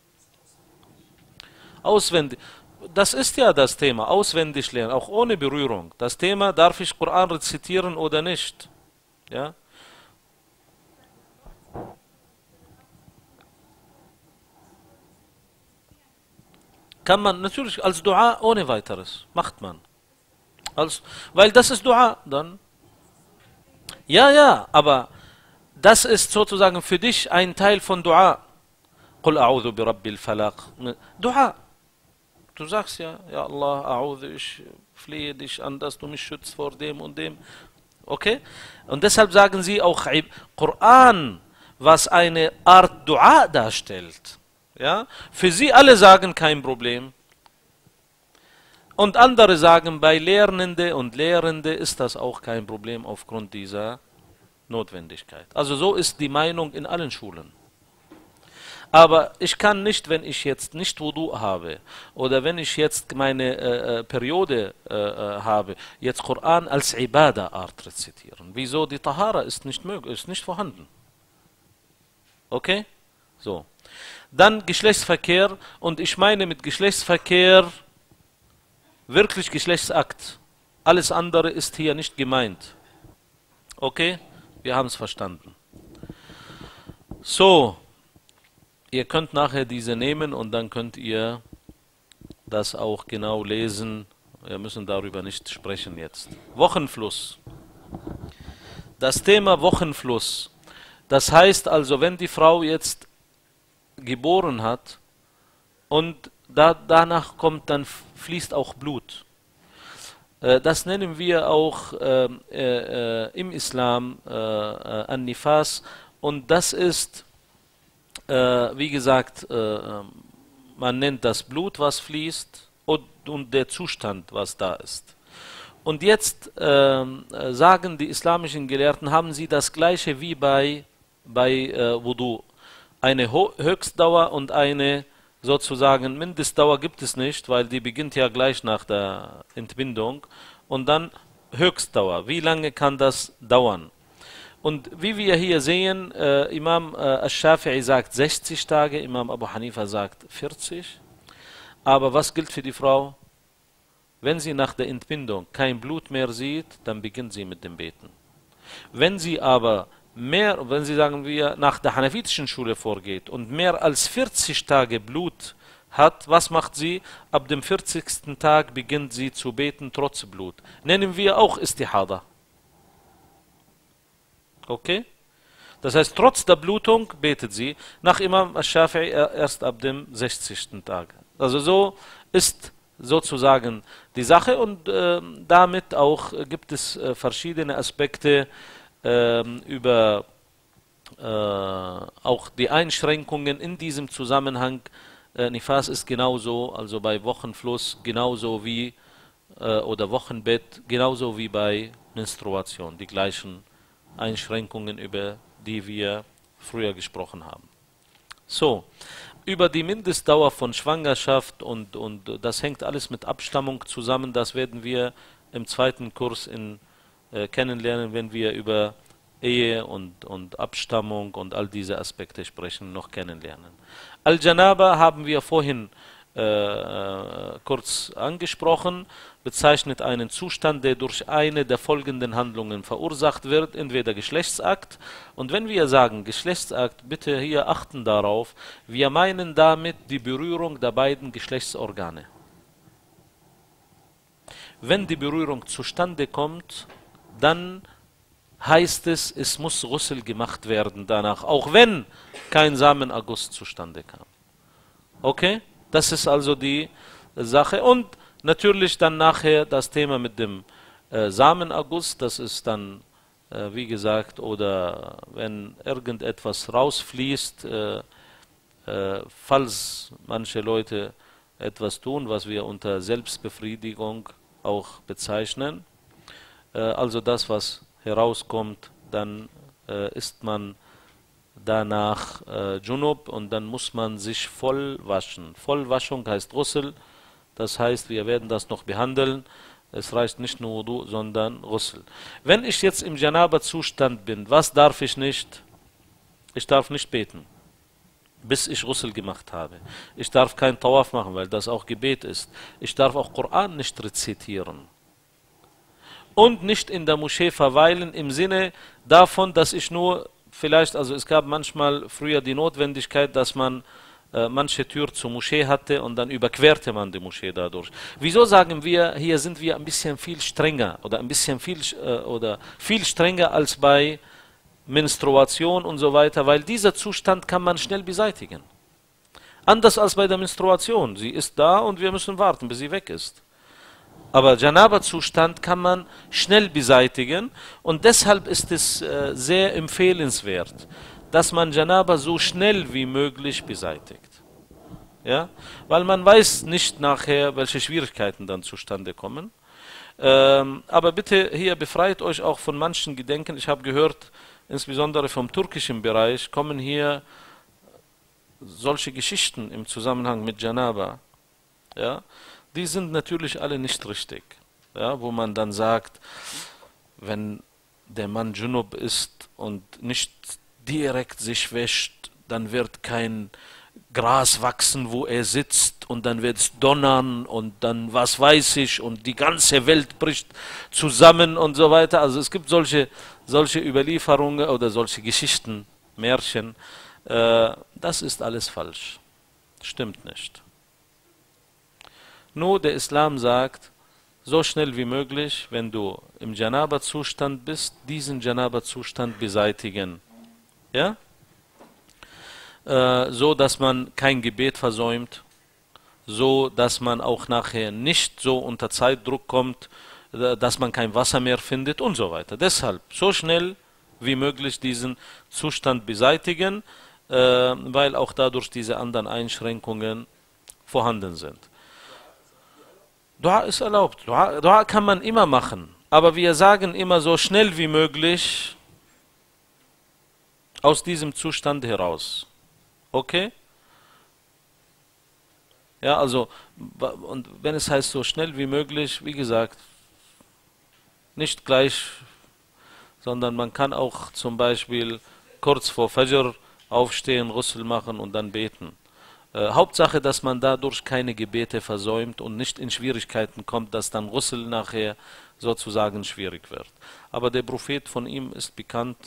Auswendig, das ist ja das Thema, auswendig lernen, auch ohne Berührung. Das Thema, darf ich Koran rezitieren oder nicht? Ja? Kann man natürlich als Dua ohne weiteres, macht man. Weil das ist Dua, dann. Ja, aber das ist sozusagen für dich ein Teil von Dua. Qul a'udhu bi Rabbil Falaq. Dua. Du sagst ja, ja Allah, a'udhu, ich flehe dich an, dass du mich schützt vor dem und dem. Okay? Und deshalb sagen sie auch Koran, was eine Art Dua darstellt. Ja? Für sie alle sagen kein Problem. Und andere sagen, bei Lernende und Lehrende ist das auch kein Problem aufgrund dieser Notwendigkeit. Also so ist die Meinung in allen Schulen. Aber ich kann nicht, wenn ich jetzt nicht Wudu habe oder wenn ich jetzt meine Periode habe, jetzt Koran als Ibadah-Art rezitieren. Wieso? Die Tahara ist nicht möglich, ist nicht vorhanden. Okay? So. Dann Geschlechtsverkehr und ich meine mit Geschlechtsverkehr wirklich Geschlechtsakt. Alles andere ist hier nicht gemeint. Okay? Wir haben es verstanden. So. Ihr könnt nachher diese nehmen und dann könnt ihr das auch genau lesen. Wir müssen darüber nicht sprechen jetzt. Wochenfluss. Das Thema Wochenfluss. Das heißt also, wenn die Frau jetzt geboren hat und danach kommt, dann fließt auch Blut. Das nennen wir auch im Islam An-Nifas und das ist wie gesagt, man nennt das Blut, was fließt und der Zustand, was da ist. Und jetzt sagen die islamischen Gelehrten, haben sie das gleiche wie bei Wudu. Eine Höchstdauer und eine sozusagen Mindestdauer gibt es nicht, weil die beginnt ja gleich nach der Entbindung. Und dann Höchstdauer. Wie lange kann das dauern? Und wie wir hier sehen, Imam al-Shafi'i sagt 60 Tage, Imam Abu Hanifa sagt 40. Aber was gilt für die Frau? Wenn sie nach der Entbindung kein Blut mehr sieht, dann beginnt sie mit dem Beten. Wenn sie aber wenn sie, sagen wir, nach der hanafitischen Schule vorgeht und mehr als 40 Tage Blut hat, was macht sie? Ab dem 40. Tag beginnt sie zu beten trotz Blut. Nennen wir auch Istihada. Okay? Das heißt, trotz der Blutung betet sie. Nach Imam al-Shafi'i erst ab dem 60. Tag. Also so ist sozusagen die Sache und damit auch gibt es verschiedene Aspekte über auch die Einschränkungen in diesem Zusammenhang, Nifas ist genauso, also bei Wochenfluss genauso wie, oder Wochenbett genauso wie bei Menstruation, die gleichen Einschränkungen, über die wir früher gesprochen haben. So, über die Mindestdauer von Schwangerschaft und das hängt alles mit Abstammung zusammen, das werden wir im zweiten Kurs kennenlernen, wenn wir über Ehe und Abstammung und all diese Aspekte sprechen, noch kennenlernen. Al-Janaba haben wir vorhin kurz angesprochen, bezeichnet einen Zustand, der durch eine der folgenden Handlungen verursacht wird, entweder Geschlechtsakt, und wenn wir sagen Geschlechtsakt, bitte hier achten darauf, wir meinen damit die Berührung der beiden Geschlechtsorgane. Wenn die Berührung zustande kommt, dann heißt es, es muss Ghusl gemacht werden danach, auch wenn kein Samenerguss zustande kam. Okay? Das ist also die Sache. Und natürlich dann nachher das Thema mit dem Samenerguss, das ist dann, wie gesagt, oder wenn irgendetwas rausfließt, falls manche Leute etwas tun, was wir unter Selbstbefriedigung auch bezeichnen, also das, was herauskommt, dann ist man danach Junub und dann muss man sich voll waschen. Vollwaschung heißt Ghusl, das heißt, wir werden das noch behandeln. Es reicht nicht nur Wudu, sondern Ghusl. Wenn ich jetzt im Janaba-Zustand bin, was darf ich nicht? Ich darf nicht beten, bis ich Ghusl gemacht habe. Ich darf kein Tawaf machen, weil das auch Gebet ist. Ich darf auch Koran nicht rezitieren. Und nicht in der Moschee verweilen im Sinne davon, dass ich nur vielleicht, also es gab manchmal früher die Notwendigkeit, dass man manche Tür zur Moschee hatte und dann überquerte man die Moschee dadurch. Wieso sagen wir, hier sind wir ein bisschen viel strenger oder ein bisschen viel strenger als bei Menstruation und so weiter, weil dieser Zustand kann man schnell beseitigen. Anders als bei der Menstruation. Sie ist da und wir müssen warten, bis sie weg ist. Aber Janaba-Zustand kann man schnell beseitigen und deshalb ist es sehr empfehlenswert, dass man Janaba so schnell wie möglich beseitigt. Ja? Weil man weiß nicht nachher, welche Schwierigkeiten dann zustande kommen. Aber bitte hier befreit euch auch von manchen Gedenken. Ich habe gehört, insbesondere vom türkischen Bereich, kommen hier solche Geschichten im Zusammenhang mit Janaba. Ja? Die sind natürlich alle nicht richtig. Ja? Wo man dann sagt, wenn der Mann Junub ist und nicht direkt sich wäscht, dann wird kein Gras wachsen, wo er sitzt und dann wird es donnern und dann was weiß ich und die ganze Welt bricht zusammen und so weiter. Also es gibt solche Überlieferungen oder solche Geschichten, Märchen. Das ist alles falsch. Stimmt nicht. Nur der Islam sagt, so schnell wie möglich, wenn du im Janaba-Zustand bist, diesen Janaba-Zustand beseitigen. Ja? So, dass man kein Gebet versäumt, so, dass man auch nachher nicht so unter Zeitdruck kommt, dass man kein Wasser mehr findet und so weiter. Deshalb so schnell wie möglich diesen Zustand beseitigen, weil auch dadurch diese anderen Einschränkungen vorhanden sind. Dua ist erlaubt. Dua kann man immer machen, aber wir sagen immer so schnell wie möglich aus diesem Zustand heraus. Okay? Ja, also, und wenn es heißt so schnell wie möglich, wie gesagt, nicht gleich, sondern man kann auch zum Beispiel kurz vor Fajr aufstehen, Ghusl machen und dann beten. Hauptsache, dass man dadurch keine Gebete versäumt und nicht in Schwierigkeiten kommt, dass dann Ghusl nachher sozusagen schwierig wird. Aber der Prophet, von ihm ist bekannt,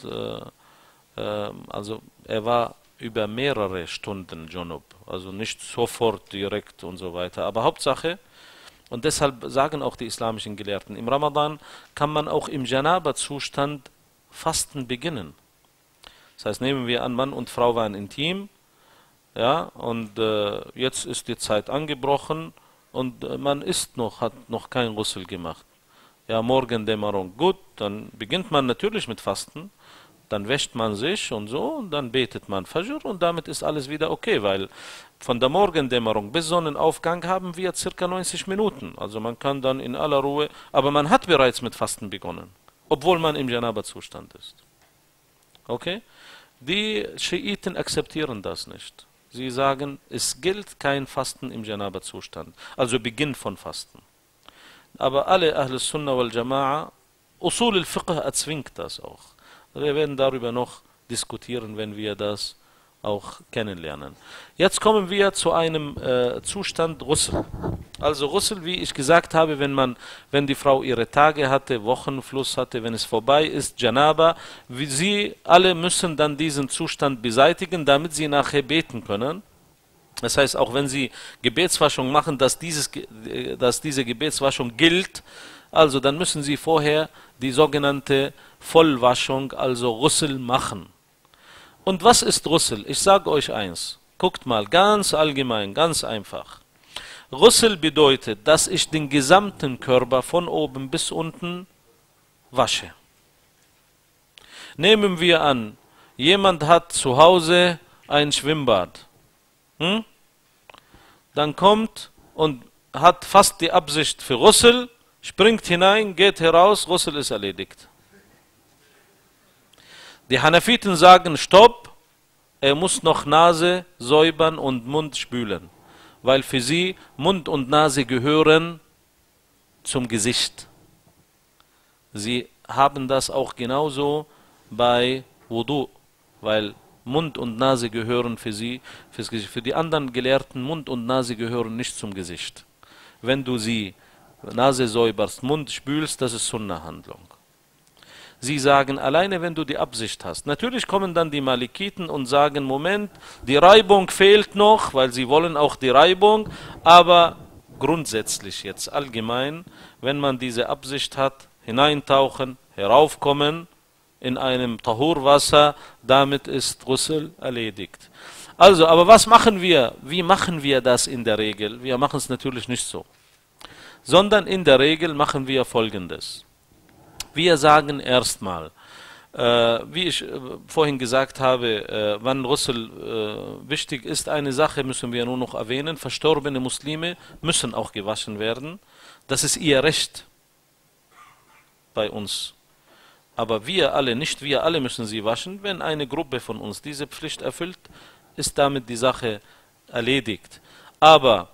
also er war über mehrere Stunden Junub, also nicht sofort direkt und so weiter. Aber Hauptsache, und deshalb sagen auch die islamischen Gelehrten, im Ramadan kann man auch im Janaba-Zustand Fasten beginnen. Das heißt, nehmen wir an, Mann und Frau waren intim, ja, und jetzt ist die Zeit angebrochen und man hat noch kein Ghusl gemacht. Ja, Morgendämmerung, gut, dann beginnt man natürlich mit Fasten. Dann wäscht man sich und so und dann betet man Fajr und damit ist alles wieder okay, weil von der Morgendämmerung bis Sonnenaufgang haben wir circa 90 Minuten. Also man kann dann in aller Ruhe, aber man hat bereits mit Fasten begonnen, obwohl man im Janaba-Zustand ist. Okay? Die Schiiten akzeptieren das nicht. Sie sagen, es gilt kein Fasten im Janaba-Zustand, also Beginn von Fasten. Aber alle Ahl Sunnah wal Jama'a, Usul al-Fiqh erzwingt das auch. Wir werden darüber noch diskutieren, wenn wir das auch kennenlernen. Jetzt kommen wir zu einem Zustand Ghusl. Also Ghusl, wie ich gesagt habe, wenn die Frau ihre Tage hatte, Wochenfluss hatte, wenn es vorbei ist, Janaba, sie alle müssen dann diesen Zustand beseitigen, damit sie nachher beten können. Das heißt, auch wenn sie Gebetswaschung machen, dass diese Gebetswaschung gilt, also dann müssen sie vorher die sogenannte Vollwaschung, also Ghusl machen. Und was ist Ghusl? Ich sage euch eins. Guckt mal, ganz allgemein, ganz einfach. Ghusl bedeutet, dass ich den gesamten Körper von oben bis unten wasche. Nehmen wir an, jemand hat zu Hause ein Schwimmbad. Dann kommt und hat fast die Absicht für Ghusl, springt hinein, geht heraus, Ghusl ist erledigt. Die Hanafiten sagen, stopp, er muss noch Nase säubern und Mund spülen, weil für sie Mund und Nase gehören zum Gesicht. Sie haben das auch genauso bei Wudu, weil Mund und Nase gehören für sie, für die anderen Gelehrten, Mund und Nase gehören nicht zum Gesicht. Wenn du sie Nase säuberst, Mund spülst, das ist Sunnah-Handlung. Sie sagen, alleine wenn du die Absicht hast. Natürlich kommen dann die Malikiten und sagen, Moment, die Reibung fehlt noch, weil sie wollen auch die Reibung, aber grundsätzlich jetzt allgemein, wenn man diese Absicht hat, hineintauchen, heraufkommen in einem Tahurwasser, damit ist Ghusl erledigt. Also, aber was machen wir? Wie machen wir das in der Regel? Wir machen es natürlich nicht so, sondern in der Regel machen wir Folgendes. Wir sagen erstmal, wie ich vorhin gesagt habe, wann Ghusl wichtig ist, eine Sache müssen wir nur noch erwähnen. Verstorbene Muslime müssen auch gewaschen werden. Das ist ihr Recht bei uns. Aber wir alle, nicht wir alle müssen sie waschen. Wenn eine Gruppe von uns diese Pflicht erfüllt, ist damit die Sache erledigt. Aber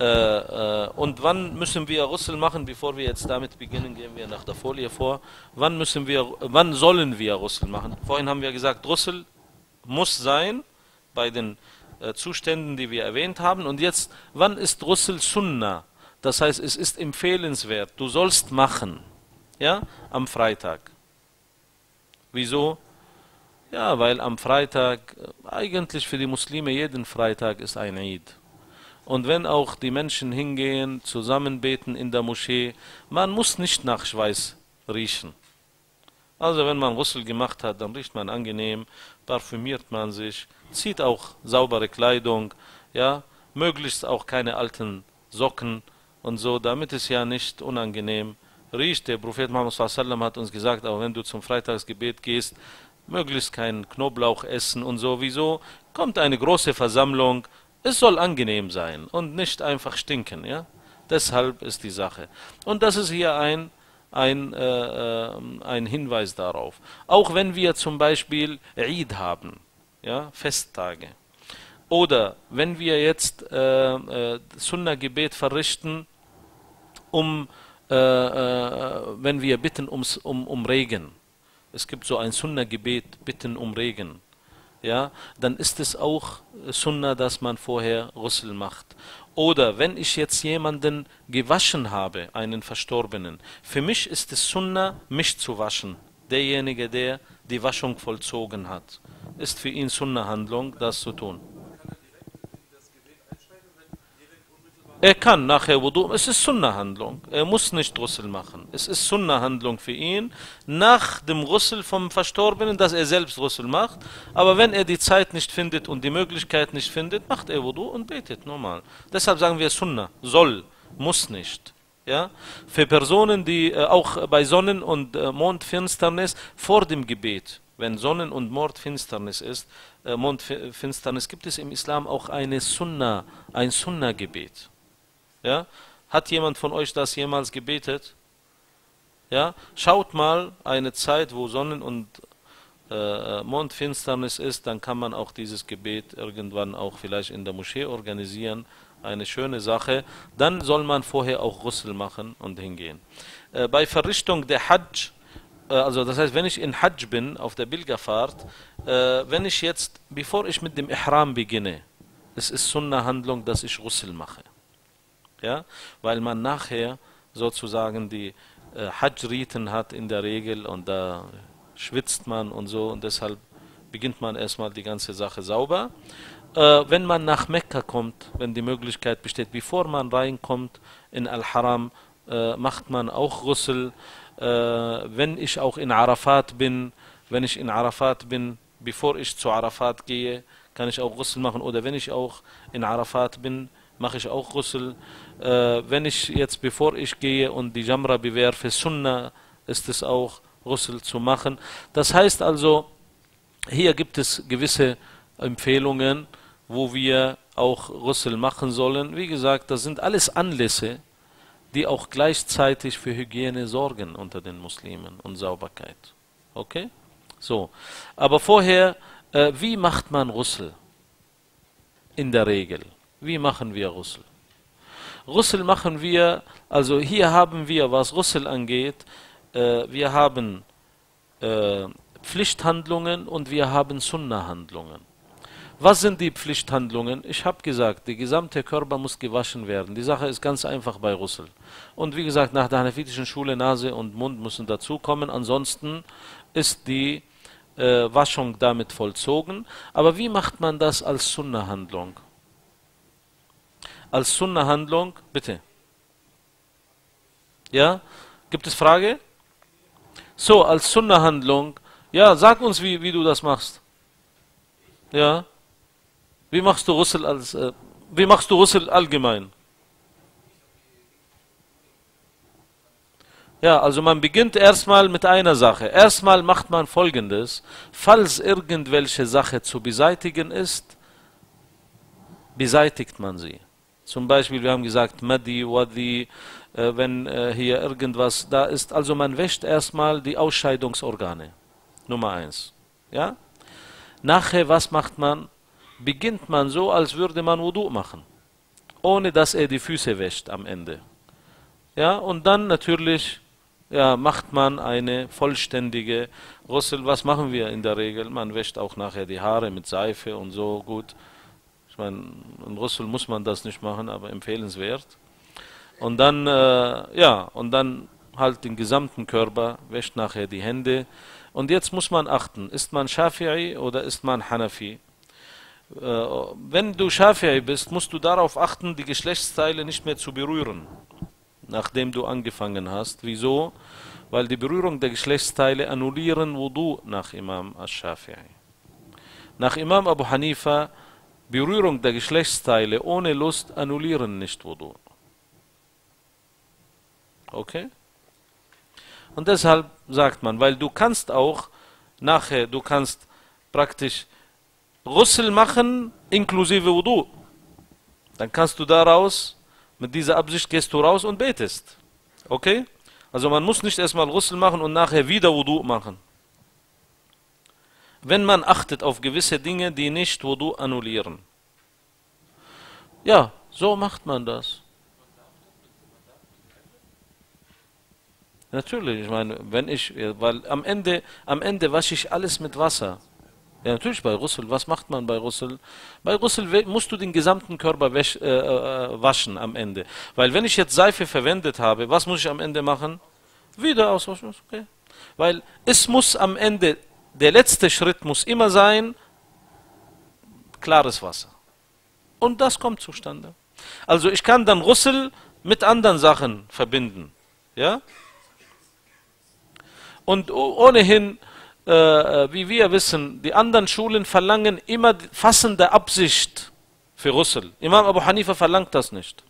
und wann müssen wir Ghusl machen? Bevor wir jetzt damit beginnen, gehen wir nach der Folie vor. Wann sollen wir Ghusl machen? Vorhin haben wir gesagt, Ghusl muss sein bei den Zuständen, die wir erwähnt haben. Und jetzt, wann ist Ghusl Sunnah? Das heißt, es ist empfehlenswert. Du sollst machen. Ja? Am Freitag. Wieso? Ja, weil am Freitag, eigentlich für die Muslime jeden Freitag ist ein Eid. Und wenn auch die Menschen hingehen, zusammen beten in der Moschee, man muss nicht nach Schweiß riechen. Also wenn man Ghusl gemacht hat, dann riecht man angenehm, parfümiert man sich, zieht auch saubere Kleidung, ja, möglichst auch keine alten Socken und so, damit es ja nicht unangenehm riecht. Der Prophet Muhammad sallallahu alaihi wasallam hat uns gesagt, auch wenn du zum Freitagsgebet gehst, möglichst keinen Knoblauch essen und sowieso, kommt eine große Versammlung, es soll angenehm sein und nicht einfach stinken, ja. Deshalb ist die Sache. Und das ist hier ein Hinweis darauf. Auch wenn wir zum Beispiel Eid haben, ja, Festtage, oder wenn wir jetzt Sunnah-Gebet verrichten, wenn wir bitten um Regen. Es gibt so ein Sunnah-Gebet, bitten um Regen. Ja, dann ist es auch Sunnah, dass man vorher Ghusl macht. Oder wenn ich jetzt jemanden gewaschen habe, einen Verstorbenen, für mich ist es Sunnah, mich zu waschen. Derjenige, der die Waschung vollzogen hat, ist für ihn Sunnah-Handlung, das zu tun. Er kann nachher Wudu, es ist Sunnah-Handlung. Er muss nicht Ghusl machen. Es ist Sunnah-Handlung für ihn, nach dem Ghusl vom Verstorbenen, dass er selbst Ghusl macht. Aber wenn er die Zeit nicht findet und die Möglichkeit nicht findet, macht er Wudu und betet normal. Deshalb sagen wir Sunnah, soll, muss nicht. Ja? Für Personen, die auch bei Sonnen- und Mondfinsternis vor dem Gebet wenn Sonnen- und Mondfinsternis ist, Mondfinsternis, gibt es im Islam auch ein Sunna-Gebet. Ja? Hat jemand von euch das jemals gebetet? Ja? Schaut mal eine Zeit, wo Sonnen- und Mondfinsternis ist, dann kann man auch dieses Gebet irgendwann auch vielleicht in der Moschee organisieren. Eine schöne Sache. Dann soll man vorher auch Ghusl machen und hingehen. Bei Verrichtung der Hajj, also das heißt, wenn ich in Hajj bin, auf der Pilgerfahrt, wenn ich jetzt, bevor ich mit dem Ihram beginne, es ist Sunnah-Handlung, dass ich Ghusl mache. Ja? Weil man nachher sozusagen die Hajj-Riten hat in der Regel und da schwitzt man und so und deshalb beginnt man erstmal die ganze Sache sauber. Wenn man nach Mekka kommt, wenn die Möglichkeit besteht, bevor man reinkommt in Al-Haram, macht man auch Ghusl. Wenn ich auch in Arafat bin, wenn ich in Arafat bin, bevor ich zu Arafat gehe, kann ich auch Ghusl machen. Oder wenn ich auch in Arafat bin, mache ich auch Ghusl. Wenn ich jetzt, bevor ich gehe und die Jamra bewerfe, Sunnah, ist es auch Ghusl zu machen. Das heißt also, hier gibt es gewisse Empfehlungen, wo wir auch Ghusl machen sollen. Wie gesagt, das sind alles Anlässe, die auch gleichzeitig für Hygiene sorgen unter den Muslimen und Sauberkeit. Okay? So. Aber vorher, wie macht man Ghusl? In der Regel. Wie machen wir Ghusl? Ghusl machen wir, also hier haben wir, was Ghusl angeht, wir haben Pflichthandlungen und wir haben Sunnah-Handlungen. Was sind die Pflichthandlungen? Ich habe gesagt, der gesamte Körper muss gewaschen werden. Die Sache ist ganz einfach bei Ghusl. Und wie gesagt, nach der hanefitischen Schule Nase und Mund müssen dazukommen. Ansonsten ist die Waschung damit vollzogen. Aber wie macht man das als Sunnah-Handlung? Als Sunnah-Handlung, bitte. Ja? Gibt es Frage? So, als Sunnah-Handlung, ja, sag uns, wie du das machst. Ja? Wie machst du Ghusl allgemein? Ja, also man beginnt erstmal mit einer Sache. Erstmal macht man Folgendes. Falls irgendwelche Sache zu beseitigen ist, beseitigt man sie. Zum Beispiel, wir haben gesagt, Madi, Wadi, wenn hier irgendwas da ist. Also man wäscht erstmal die Ausscheidungsorgane. Nummer 1. Ja? Nachher, was macht man? Beginnt man so, als würde man Wudu machen. Ohne dass er die Füße wäscht am Ende. Ja, und dann natürlich ja, macht man eine vollständige Ghusl. Was machen wir in der Regel? Man wäscht auch nachher die Haare mit Seife und so, gut. Ich meine, in Ghusl muss man das nicht machen, aber empfehlenswert. Und dann, ja, und dann halt den gesamten Körper, wäscht nachher die Hände. Und jetzt muss man achten, ist man Shafi'i oder ist man Hanafi? Wenn du Shafi'i bist, musst du darauf achten, die Geschlechtsteile nicht mehr zu berühren, nachdem du angefangen hast. Wieso? Weil die Berührung der Geschlechtsteile annullieren Wudu nach Imam al-Shafi'i. Nach Imam Abu Hanifa, Berührung der Geschlechtsteile ohne Lust annullieren nicht Wudu. Okay? Und deshalb sagt man, weil du kannst auch nachher, du kannst praktisch Ghusl machen inklusive Wudu. Dann kannst du daraus, mit dieser Absicht gehst du raus und betest. Okay? Also man muss nicht erstmal Ghusl machen und nachher wieder Wudu machen. Wenn man achtet auf gewisse Dinge, die nicht Wudu annullieren. Ja, so macht man das. Natürlich, ich meine, wenn ich, weil am Ende wasche ich alles mit Wasser. Ja, natürlich bei Ghusl. Was macht man bei Ghusl? Bei Ghusl musst du den gesamten Körper waschen am Ende. Weil wenn ich jetzt Seife verwendet habe, was muss ich am Ende machen? Wieder auswaschen, okay. Weil es muss am Ende, der letzte Schritt muss immer sein, klares Wasser. Und das kommt zustande. Also ich kann dann Ghusl mit anderen Sachen verbinden. Ja? Und ohnehin, wie wir wissen, die anderen Schulen verlangen immer fassende Absicht für Ghusl. Imam Abu Hanifa verlangt das nicht.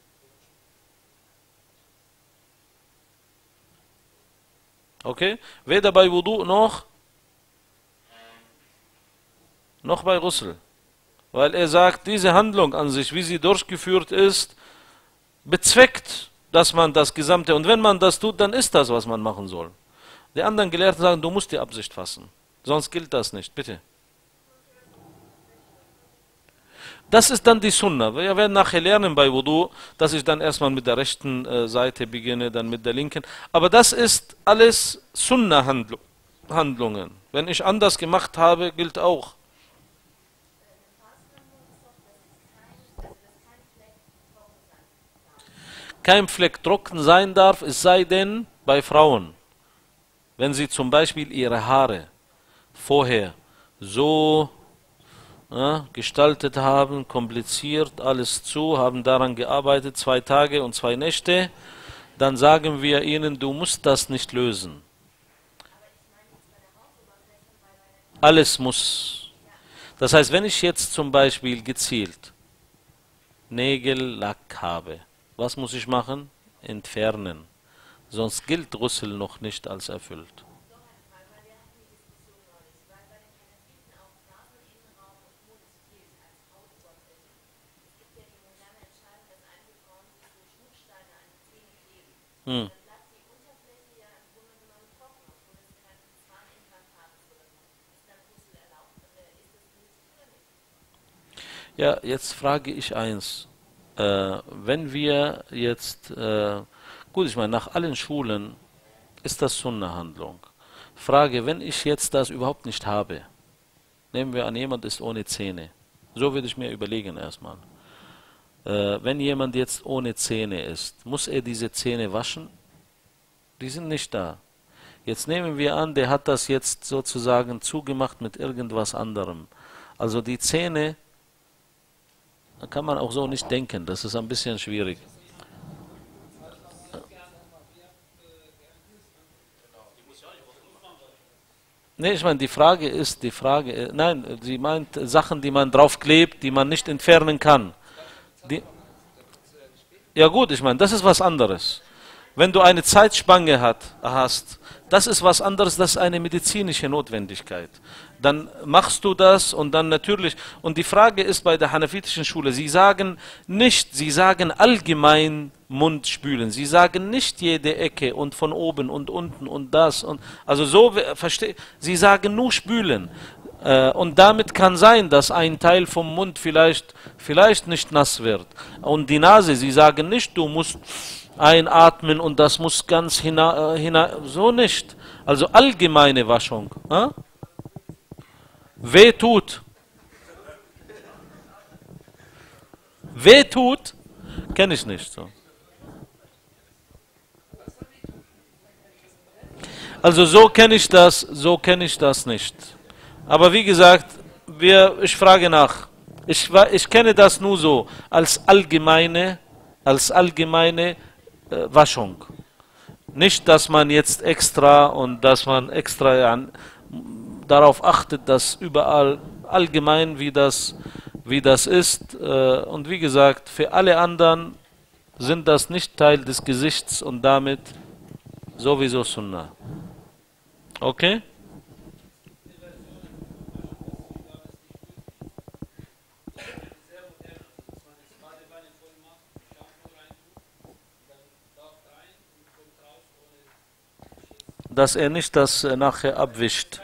Okay? Weder bei Wudu noch Noch bei Ghusl. Weil er sagt, diese Handlung an sich, wie sie durchgeführt ist, bezweckt, dass man das Gesamte, und wenn man das tut, dann ist das, was man machen soll. Die anderen Gelehrten sagen, du musst die Absicht fassen. Sonst gilt das nicht, bitte. Das ist dann die Sunna. Wir werden nachher lernen bei Wudu, dass ich dann erstmal mit der rechten Seite beginne, dann mit der linken. Aber das ist alles Sunna-Handlungen. Wenn ich anders gemacht habe, gilt auch. Kein Fleck trocken sein darf, es sei denn bei Frauen. Wenn sie zum Beispiel ihre Haare vorher so gestaltet haben, kompliziert, alles zu, haben daran gearbeitet, 2 Tage und 2 Nächte, dann sagen wir ihnen, du musst das nicht lösen. Alles muss. Das heißt, wenn ich jetzt zum Beispiel gezielt Nägellack habe, was muss ich machen? Entfernen. Sonst gilt Ghusl noch nicht als erfüllt. Hm. Ja, jetzt frage ich eins. Wenn wir jetzt, gut, ich meine, nach allen Schulen ist das Sunna-Handlung. Frage, wenn ich jetzt das überhaupt nicht habe, nehmen wir an, jemand ist ohne Zähne. So würde ich mir überlegen erstmal. Wenn jemand jetzt ohne Zähne ist, muss er diese Zähne waschen? Die sind nicht da. Jetzt nehmen wir an, der hat das jetzt sozusagen zugemacht mit irgendwas anderem. Also die Zähne, da kann man auch so nicht denken, das ist ein bisschen schwierig. Nee, ich meine, nein, sie meint Sachen, die man draufklebt, die man nicht entfernen kann. Die, ja gut, ich meine, das ist was anderes. Wenn du eine Zeitspanne hast, das ist was anderes, das ist eine medizinische Notwendigkeit. Dann machst du das und dann natürlich, und die Frage ist bei der hanafitischen Schule, sie sagen nicht, sie sagen allgemein Mund spülen, sie sagen nicht jede Ecke und von oben und unten und das und, also so, sie sagen nur spülen. Und damit kann sein, dass ein Teil vom Mund vielleicht nicht nass wird. Und die Nase, sie sagen nicht, du musst einatmen und das muss ganz so nicht. Also allgemeine Waschung. Weh tut. Weh tut, kenne ich nicht so. Also so kenne ich das nicht. Aber wie gesagt, ich frage nach. Ich kenne das nur so als allgemeine Waschung. Nicht, dass man jetzt extra und dass man extra darauf achtet, dass überall allgemein wie das ist. Und wie gesagt, für alle anderen sind das nicht Teil des Gesichts und damit sowieso Sunnah. Okay? Dass er nicht das nachher abwischt.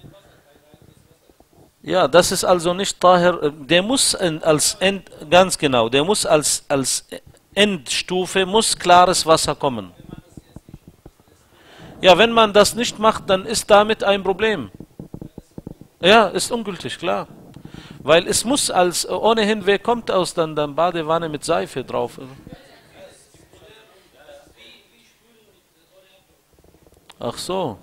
Ja, das ist also nicht daher, der muss ganz genau, der muss als Endstufe, muss klares Wasser kommen. Ja, wenn man das nicht macht, dann ist damit ein Problem. Ja, ist ungültig, klar. Weil es muss ohnehin, wer kommt aus dann Badewanne mit Seife drauf? Ach so.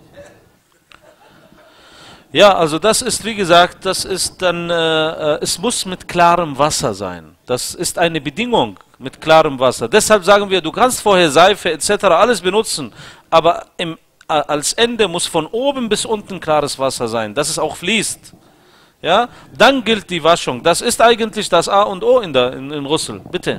Ja, also das ist, wie gesagt, das ist dann, es muss mit klarem Wasser sein. Das ist eine Bedingung mit klarem Wasser. Deshalb sagen wir, du kannst vorher Seife etc. alles benutzen, aber als Ende muss von oben bis unten klares Wasser sein, dass es auch fließt. Ja, dann gilt die Waschung. Das ist eigentlich das A und O in Ghusl. Bitte.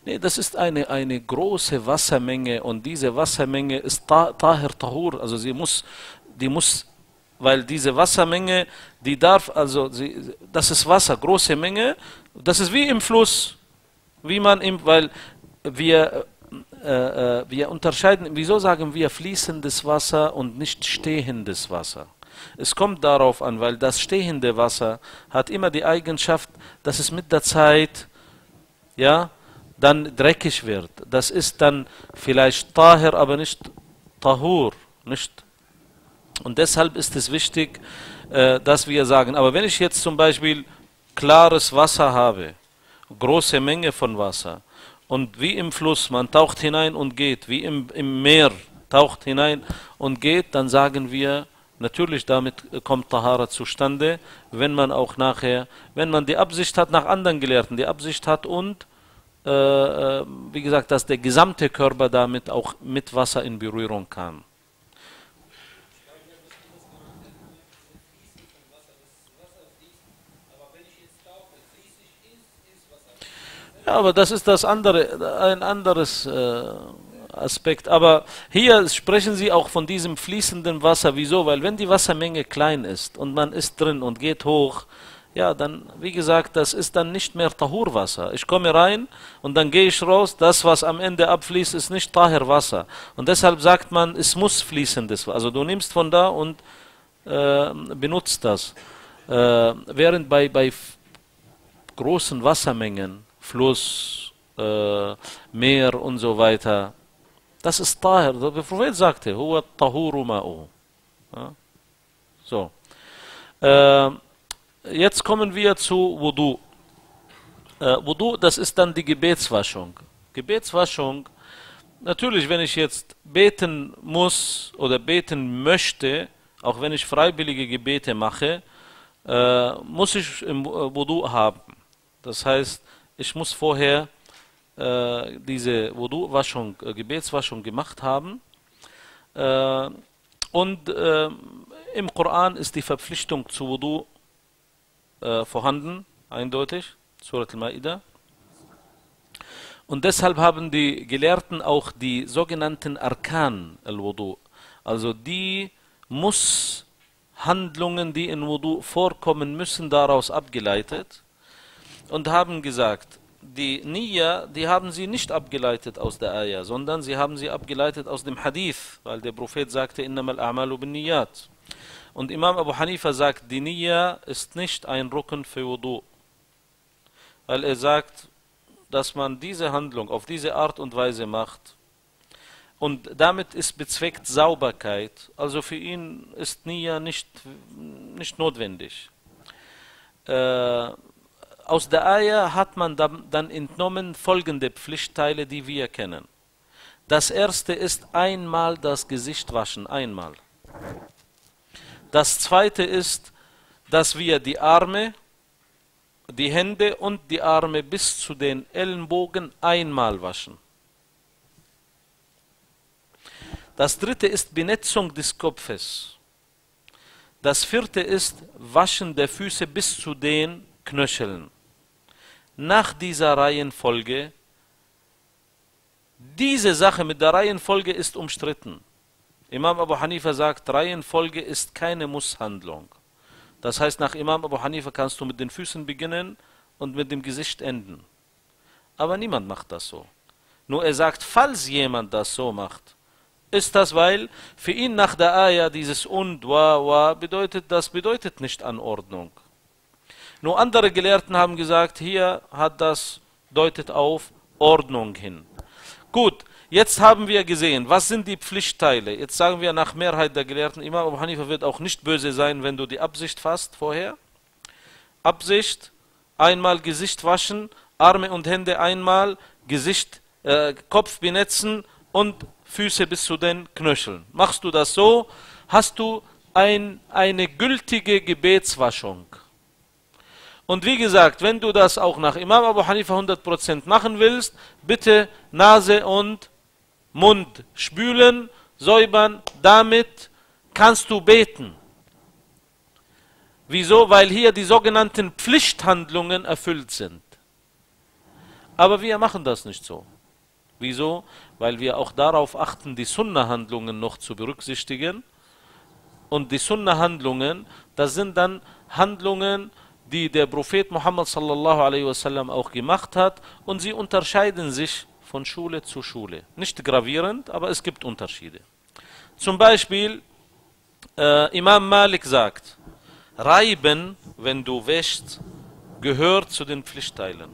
Nee, das ist eine große Wassermenge und diese Wassermenge ist Tahir Tahur, also die muss, weil diese Wassermenge, die darf, also das ist Wasser, große Menge, das ist wie im Fluss, wie man weil wir, wir unterscheiden, wieso sagen wir fließendes Wasser und nicht stehendes Wasser? Es kommt darauf an, weil das stehende Wasser hat immer die Eigenschaft, dass es mit der Zeit, ja, dann dreckig wird. Das ist dann vielleicht Tahir, aber nicht Tahur. Nicht. Und deshalb ist es wichtig, dass wir sagen, aber wenn ich jetzt zum Beispiel klares Wasser habe, große Menge von Wasser, und wie im Fluss, man taucht hinein und geht, wie im Meer taucht hinein und geht, dann sagen wir, natürlich damit kommt Tahara zustande, wenn man auch nachher, wenn man die Absicht hat, nach anderen Gelehrten, die Absicht hat und wie gesagt, dass der gesamte Körper damit auch mit Wasser in Berührung kam. Ja, aber das ist das andere, ein anderes Aspekt. Aber hier sprechen Sie auch von diesem fließenden Wasser. Wieso? Weil wenn die Wassermenge klein ist und man ist drin und geht hoch, ja, dann, wie gesagt, das ist dann nicht mehr Tahurwasser. Ich komme rein und dann gehe ich raus. Das, was am Ende abfließt, ist nicht Tahirwasser. Und deshalb sagt man, es muss fließendes Wasser. Also du nimmst von da und benutzt das. Während bei großen Wassermengen, Fluss, Meer und so weiter, das ist Tahir. Der Prophet sagte, Huwa Tahuru Ma'u. Ja? So. Jetzt kommen wir zu Wudu. Wudu, das ist dann die Gebetswaschung. Gebetswaschung, natürlich, wenn ich jetzt beten muss oder beten möchte, auch wenn ich freiwillige Gebete mache, muss ich im Wudu haben. Das heißt, ich muss vorher diese Wudu-Waschung, Gebetswaschung gemacht haben. Und im Koran ist die Verpflichtung zu Wudu vorhanden, eindeutig, Surat al-Ma'idah. Und deshalb haben die Gelehrten auch die sogenannten Arkan al-Wudu, also die Muss-Handlungen, die in Wudu vorkommen müssen, daraus abgeleitet und haben gesagt, die Niyya, die haben sie nicht abgeleitet aus der Ayah, sondern sie haben sie abgeleitet aus dem Hadith, weil der Prophet sagte, innamal a'malu bin Niyyat. Und Imam Abu Hanifa sagt, die Niyya ist nicht ein Rukn für Wudu, weil er sagt, dass man diese Handlung auf diese Art und Weise macht und damit ist bezweckt Sauberkeit, also für ihn ist Niyya nicht notwendig. Aus der Ayah hat man dann entnommen folgende Pflichtteile, die wir kennen. Das erste ist einmal das Gesicht waschen, einmal. Das zweite ist, dass wir die Arme, die Hände und die Arme bis zu den Ellenbogen einmal waschen. Das dritte ist Benetzung des Kopfes. Das vierte ist Waschen der Füße bis zu den Knöcheln. Nach dieser Reihenfolge, diese Sache mit der Reihenfolge ist umstritten. Imam Abu Hanifa sagt, Reihenfolge ist keine Muss-Handlung. Das heißt, nach Imam Abu Hanifa kannst du mit den Füßen beginnen und mit dem Gesicht enden. Aber niemand macht das so. Nur er sagt, falls jemand das so macht, ist das, weil für ihn nach der Ayah dieses und, wa bedeutet, das bedeutet nicht Anordnung. Nur andere Gelehrten haben gesagt, hier hat das, deutet auf Ordnung hin. Gut, jetzt haben wir gesehen, was sind die Pflichtteile. Jetzt sagen wir nach Mehrheit der Gelehrten, Imam Abu Hanifa wird auch nicht böse sein, wenn du die Absicht fasst vorher. Absicht, einmal Gesicht waschen, Arme und Hände einmal, Kopf benetzen und Füße bis zu den Knöcheln. Machst du das so, hast du eine gültige Gebetswaschung. Und wie gesagt, wenn du das auch nach Imam Abu Hanifa 100% machen willst, bitte Nase und Mund spülen, säubern, damit kannst du beten. Wieso? Weil hier die sogenannten Pflichthandlungen erfüllt sind. Aber wir machen das nicht so. Wieso? Weil wir auch darauf achten, die Sunna-Handlungen noch zu berücksichtigen. Und die Sunna-Handlungen, das sind dann Handlungen, die der Prophet Muhammad sallallahu alaihi wasallam auch gemacht hat. Und sie unterscheiden sich von Schule zu Schule. Nicht gravierend, aber es gibt Unterschiede. Zum Beispiel, Imam Malik sagt, Reiben, wenn du wäschst, gehört zu den Pflichtteilen.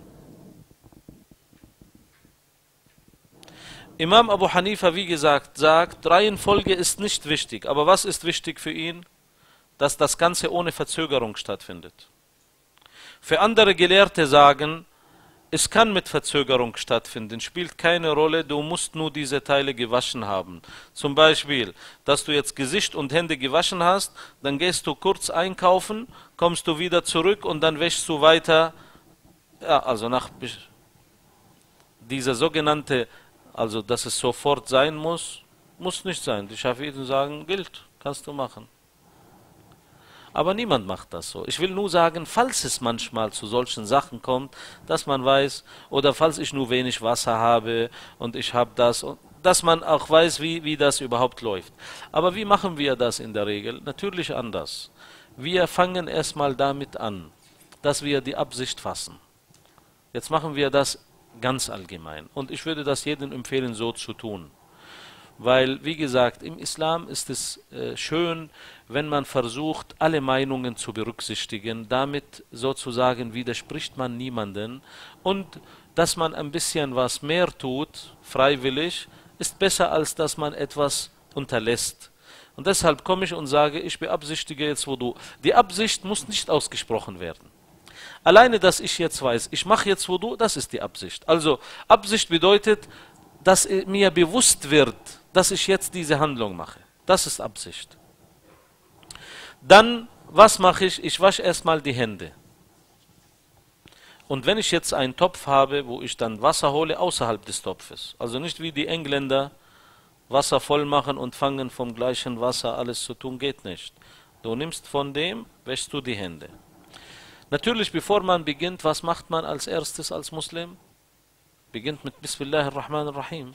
Imam Abu Hanifa, wie gesagt, sagt, Reihenfolge ist nicht wichtig. Aber was ist wichtig für ihn? Dass das Ganze ohne Verzögerung stattfindet. Für andere Gelehrte sagen, es kann mit Verzögerung stattfinden, spielt keine Rolle, du musst nur diese Teile gewaschen haben. Zum Beispiel, dass du jetzt Gesicht und Hände gewaschen hast, dann gehst du kurz einkaufen, kommst du wieder zurück und dann wäschst du weiter. Ja, also nach dieser sogenannte, also dass es sofort sein muss, muss nicht sein. Die Schafiten sagen, gilt, kannst du machen. Aber niemand macht das so. Ich will nur sagen, falls es manchmal zu solchen Sachen kommt, dass man weiß, oder falls ich nur wenig Wasser habe und ich habe das, dass man auch weiß, wie das überhaupt läuft. Aber wie machen wir das in der Regel? Natürlich anders. Wir fangen erstmal damit an, dass wir die Absicht fassen. Jetzt machen wir das ganz allgemein. Und ich würde das jedem empfehlen, so zu tun. Weil, wie gesagt, im Islam ist es schön, wenn man versucht, alle Meinungen zu berücksichtigen. Damit sozusagen widerspricht man niemanden. Und dass man ein bisschen was mehr tut, freiwillig, ist besser, als dass man etwas unterlässt. Und deshalb komme ich und sage, ich beabsichtige jetzt Wudu. Die Absicht muss nicht ausgesprochen werden. Alleine, dass ich jetzt weiß, ich mache jetzt Wudu, das ist die Absicht. Also, Absicht bedeutet, dass mir bewusst wird, dass ich jetzt diese Handlung mache. Das ist Absicht. Dann, was mache ich? Ich wasche erstmal die Hände. Und wenn ich jetzt einen Topf habe, wo ich dann Wasser hole außerhalb des Topfes, also nicht wie die Engländer Wasser voll machen und fangen vom gleichen Wasser alles zu tun, geht nicht. Du nimmst von dem, wäschst du die Hände. Natürlich, bevor man beginnt, was macht man als erstes als Muslim? Beginnt mit Bismillahirrahmanirrahim.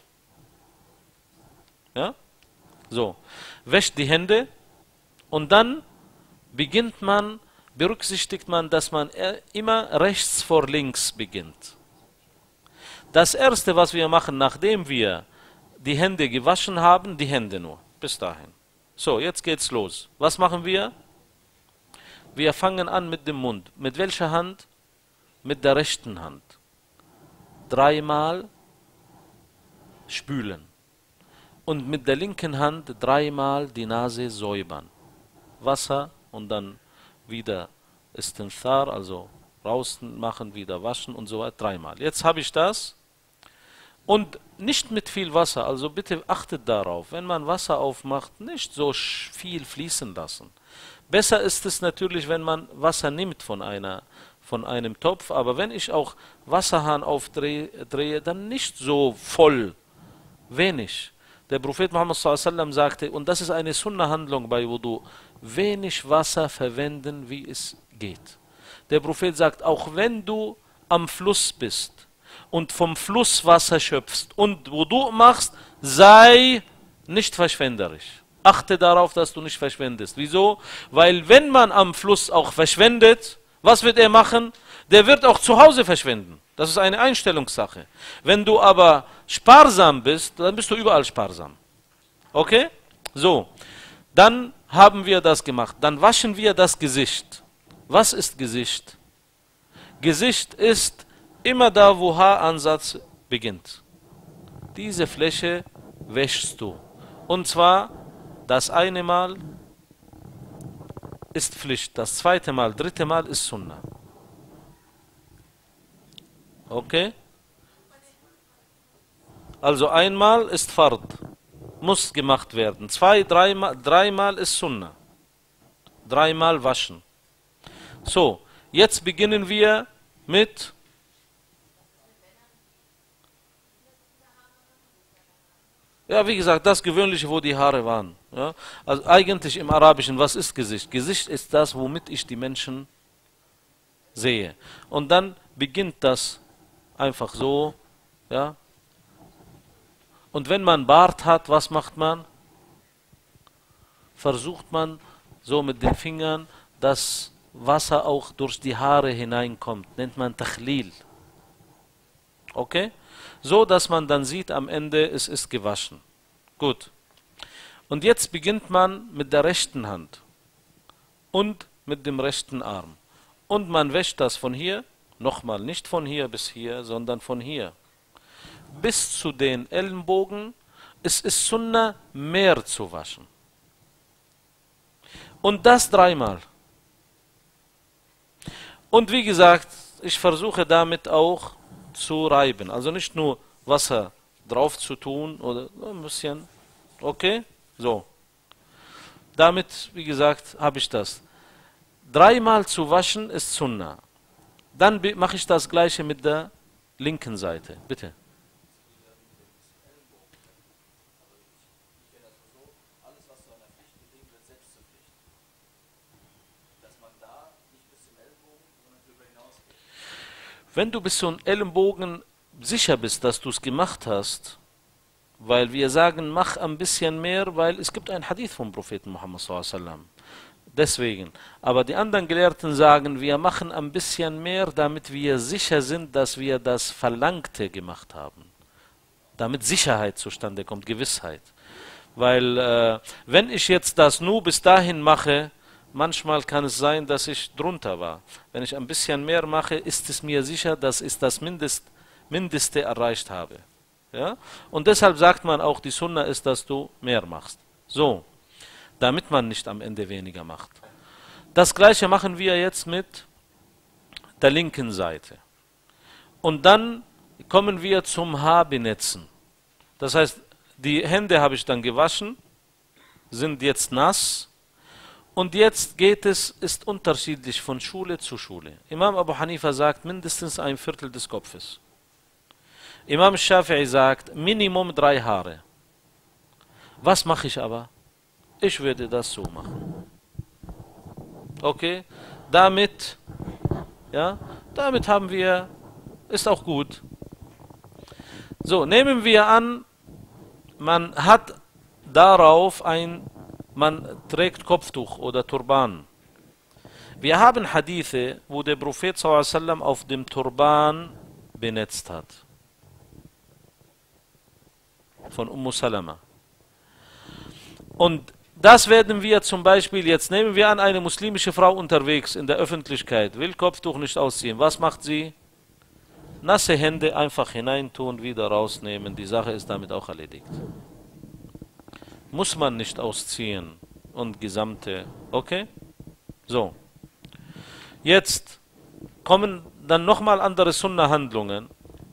Ja? So. Wäscht die Hände und dann berücksichtigt man, dass man immer rechts vor links beginnt. Das erste, was wir machen, nachdem wir die Hände gewaschen haben, die Hände nur. Bis dahin. So, jetzt geht's los. Was machen wir? Wir fangen an mit dem Mund. Mit welcher Hand? Mit der rechten Hand. 3-mal spülen. Und mit der linken Hand 3-mal die Nase säubern. Wasser und dann wieder Istinthar, also draußen machen, wieder waschen und so weiter. 3-mal. Jetzt habe ich das. Und nicht mit viel Wasser, also bitte achtet darauf, wenn man Wasser aufmacht, nicht so viel fließen lassen. Besser ist es natürlich, wenn man Wasser nimmt von einem Topf, aber wenn ich auch Wasserhahn aufdrehe, dann nicht so voll, wenig. Der Prophet Muhammad sallallahu alaihi wasallam sagte, und das ist eine Sunna-Handlung bei Wudu, wenig Wasser verwenden, wie es geht. Der Prophet sagt, auch wenn du am Fluss bist und vom Fluss Wasser schöpfst und Wudu machst, sei nicht verschwenderisch. Achte darauf, dass du nicht verschwendest. Wieso? Weil wenn man am Fluss auch verschwendet, was wird er machen? Der wird auch zu Hause verschwenden. Das ist eine Einstellungssache. Wenn du aber sparsam bist, dann bist du überall sparsam. Okay? So, dann haben wir das gemacht. Dann waschen wir das Gesicht. Was ist Gesicht? Gesicht ist immer da, wo Haaransatz beginnt. Diese Fläche wäschst du. Und zwar das eine Mal ist Pflicht, das zweite Mal, dritte Mal ist Sunna. Okay? Also einmal ist Fard, muss gemacht werden. Dreimal ist Sunna. 3-mal waschen. So, jetzt beginnen wir mit ja, wie gesagt, das Gewöhnliche, wo die Haare waren. Ja? Also eigentlich im Arabischen, was ist Gesicht? Gesicht ist das, womit ich die Menschen sehe. Und dann beginnt das Einfach so, ja. Und wenn man Bart hat, was macht man? Versucht man so mit den Fingern, dass Wasser auch durch die Haare hineinkommt. Nennt man Tachlil. Okay? So, dass man dann sieht am Ende, es ist gewaschen. Gut. Und jetzt beginnt man mit der rechten Hand und mit dem rechten Arm. Und man wäscht das von hier, nochmal, nicht von hier bis hier, sondern von hier bis zu den Ellenbogen. Es ist Sunna, mehr zu waschen. Und das 3-mal. Und wie gesagt, ich versuche damit auch zu reiben. Also nicht nur Wasser drauf zu tun oder ein bisschen. Okay? So. Damit, wie gesagt, habe ich das. 3-mal zu waschen ist Sunna. Dann mache ich das gleiche mit der linken Seite. Bitte. Wenn du bis zum Ellenbogen sicher bist, dass du es gemacht hast, weil wir sagen, mach ein bisschen mehr, weil es gibt ein Hadith vom Propheten Muhammad sallallahu alaihi wasallam. Deswegen. Aber die anderen Gelehrten sagen, wir machen ein bisschen mehr, damit wir sicher sind, dass wir das Verlangte gemacht haben. Damit Sicherheit zustande kommt, Gewissheit. Weil wenn ich jetzt das nur bis dahin mache, manchmal kann es sein, dass ich drunter war. Wenn ich ein bisschen mehr mache, ist es mir sicher, dass ich das Mindeste erreicht habe. Ja? Und deshalb sagt man auch, die Sunna ist, dass du mehr machst. So, damit man nicht am Ende weniger macht. Das gleiche machen wir jetzt mit der linken Seite. Und dann kommen wir zum Haarbenetzen. Das heißt, die Hände habe ich dann gewaschen, sind jetzt nass. Und jetzt ist unterschiedlich von Schule zu Schule. Imam Abu Hanifa sagt mindestens 1/4 des Kopfes. Imam Shafi'i sagt Minimum 3 Haare. Was mache ich aber? Ich würde das so machen. Okay? Damit haben wir, ist auch gut. So, nehmen wir an, man hat darauf man trägt Kopftuch oder Turban. Wir haben Hadithe, wo der Prophet sallallahu alaihi wasallam auf dem Turban benetzt hat. Von Salama. Und das werden wir zum Beispiel, jetzt nehmen wir an, eine muslimische Frau unterwegs in der Öffentlichkeit, will Kopftuch nicht ausziehen. Was macht sie? Nasse Hände einfach hineintun, wieder rausnehmen. Die Sache ist damit auch erledigt. Muss man nicht ausziehen und gesamte, okay? So. Jetzt kommen dann nochmal andere Sunna-Handlungen.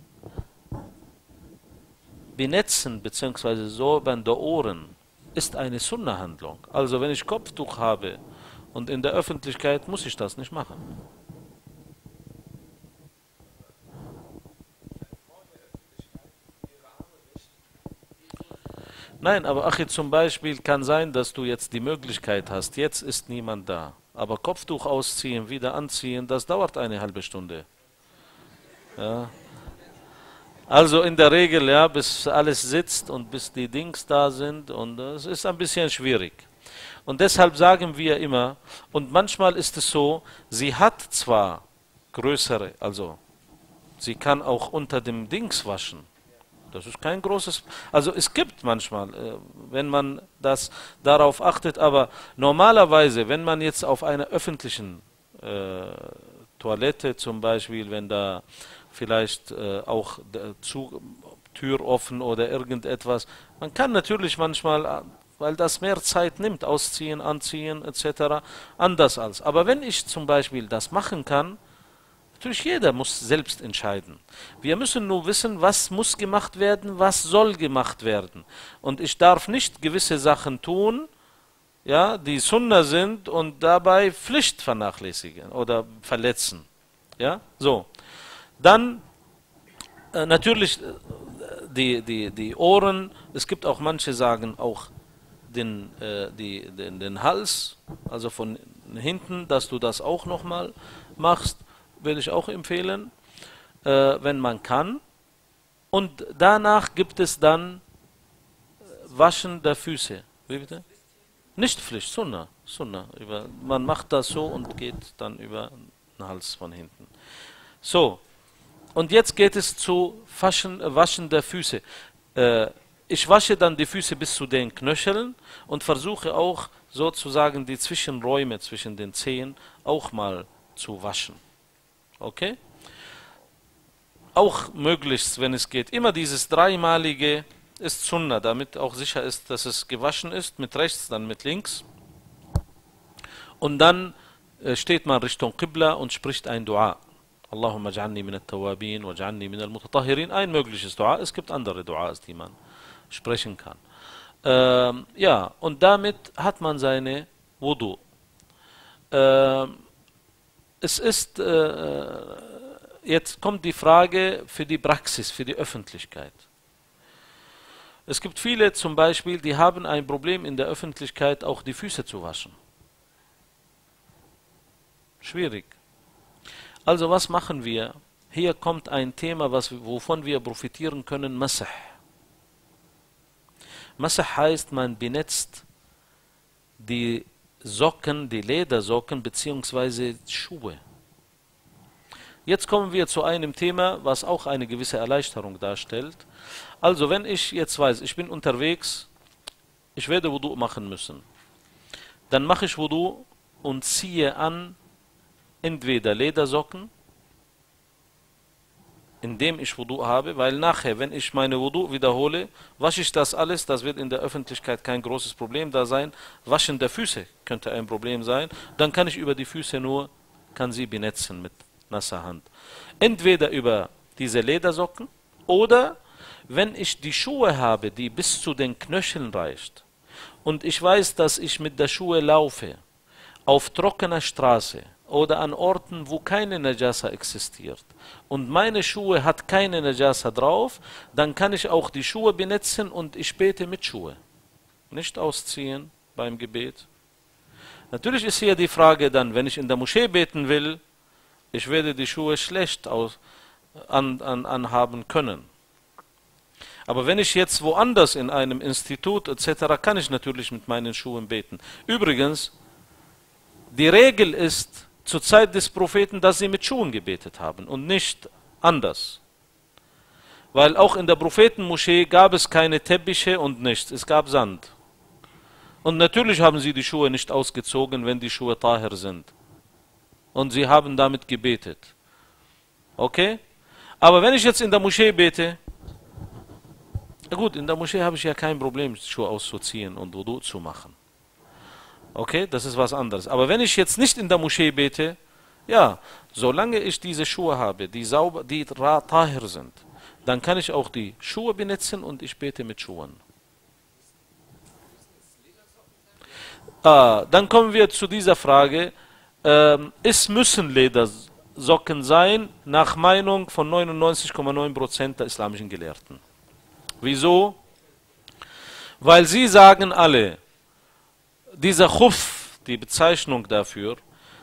Benetzen bzw. säubern der Ohren ist eine Sunna-Handlung. Also wenn ich Kopftuch habe und in der Öffentlichkeit, muss ich das nicht machen. Nein, aber Achi, zum Beispiel kann sein, dass du jetzt die Möglichkeit hast, jetzt ist niemand da. Aber Kopftuch ausziehen, wieder anziehen, das dauert eine halbe Stunde. Ja. Also in der Regel, ja, bis alles sitzt und bis die Dings da sind, und es ist ein bisschen schwierig. Und deshalb sagen wir immer, und manchmal ist es so, sie hat zwar größere, also sie kann auch unter dem Dings waschen. Das ist kein großes, also es gibt manchmal, wenn man das darauf achtet, aber normalerweise, wenn man jetzt auf einer öffentlichen Toilette zum Beispiel, wenn da vielleicht auch Tür offen oder irgendetwas, man kann natürlich manchmal, weil das mehr Zeit nimmt, ausziehen, anziehen etc., anders als. Aber wenn ich zum Beispiel das machen kann, natürlich jeder muss selbst entscheiden. Wir müssen nur wissen, was muss gemacht werden, was soll gemacht werden. Und ich darf nicht gewisse Sachen tun, ja, die Sunna sind und dabei Pflicht vernachlässigen oder verletzen. Ja, so. Dann natürlich die Ohren, es gibt auch manche sagen auch den Hals, also von hinten, dass du das auch nochmal machst, will ich auch empfehlen. wenn man kann. Und danach gibt es dann Waschen der Füße. Wie bitte? Nicht Pflicht, Sunna. Sunna. Man macht das so und geht dann über den Hals von hinten. So, und jetzt geht es zu Waschen der Füße. Ich wasche dann die Füße bis zu den Knöcheln und versuche auch sozusagen die Zwischenräume zwischen den Zehen auch mal zu waschen. Okay? Auch möglichst, wenn es geht. Immer dieses dreimalige ist Sunna, damit auch sicher ist, dass es gewaschen ist, mit rechts, dann mit links. Und dann steht man Richtung Qibla und spricht ein Dua. Allahumma ja'alni min at-tawabin wa ja'alni min al-mutatahhirin. Ein mögliches Dua. Es gibt andere Duas, die man sprechen kann. Ja, und damit hat man seine Wudu. Es ist, jetzt kommt die Frage für die Praxis, für die Öffentlichkeit. Es gibt viele zum Beispiel, die haben ein Problem in der Öffentlichkeit, auch die Füße zu waschen. Schwierig. Also was machen wir? Hier kommt ein Thema, wovon wir profitieren können, Masah. Masah heißt, man benetzt die Socken, die Ledersocken bzw. Schuhe. Jetzt kommen wir zu einem Thema, was auch eine gewisse Erleichterung darstellt. Also wenn ich jetzt weiß, ich bin unterwegs, ich werde Wudu machen müssen, dann mache ich Wudu und ziehe an entweder Ledersocken, indem ich Wudu habe, weil nachher, wenn ich meine Wudu wiederhole, wasche ich das alles, das wird in der Öffentlichkeit kein großes Problem da sein. Waschen der Füße könnte ein Problem sein, dann kann ich über die Füße kann sie benetzen mit nasser Hand. Entweder über diese Ledersocken oder wenn ich die Schuhe habe, die bis zu den Knöcheln reicht und ich weiß, dass ich mit der Schuhe laufe, auf trockener Straße oder an Orten, wo keine Najasa existiert und meine Schuhe hat keine Najasa drauf, dann kann ich auch die Schuhe benetzen und ich bete mit Schuhe. Nicht ausziehen beim Gebet. Natürlich ist hier die Frage dann, wenn ich in der Moschee beten will, ich werde die Schuhe schlecht anhaben können. Aber wenn ich jetzt woanders in einem Institut etc., kann ich natürlich mit meinen Schuhen beten. Übrigens, die Regel ist zur Zeit des Propheten, dass sie mit Schuhen gebetet haben und nicht anders. Weil auch in der Prophetenmoschee gab es keine Teppiche und nichts, es gab Sand. Und natürlich haben sie die Schuhe nicht ausgezogen, wenn die Schuhe Tahir sind. Und sie haben damit gebetet. Okay? Aber wenn ich jetzt in der Moschee bete, gut, in der Moschee habe ich ja kein Problem, Schuhe auszuziehen und Wudu zu machen. Okay, das ist was anderes. Aber wenn ich jetzt nicht in der Moschee bete, ja, solange ich diese Schuhe habe, die Tahir sind, dann kann ich auch die Schuhe benutzen und ich bete mit Schuhen. Dann kommen wir zu dieser Frage, es müssen Ledersocken sein, nach Meinung von 99,9% der islamischen Gelehrten. Wieso? Weil sie sagen alle, dieser Khuf, die Bezeichnung dafür,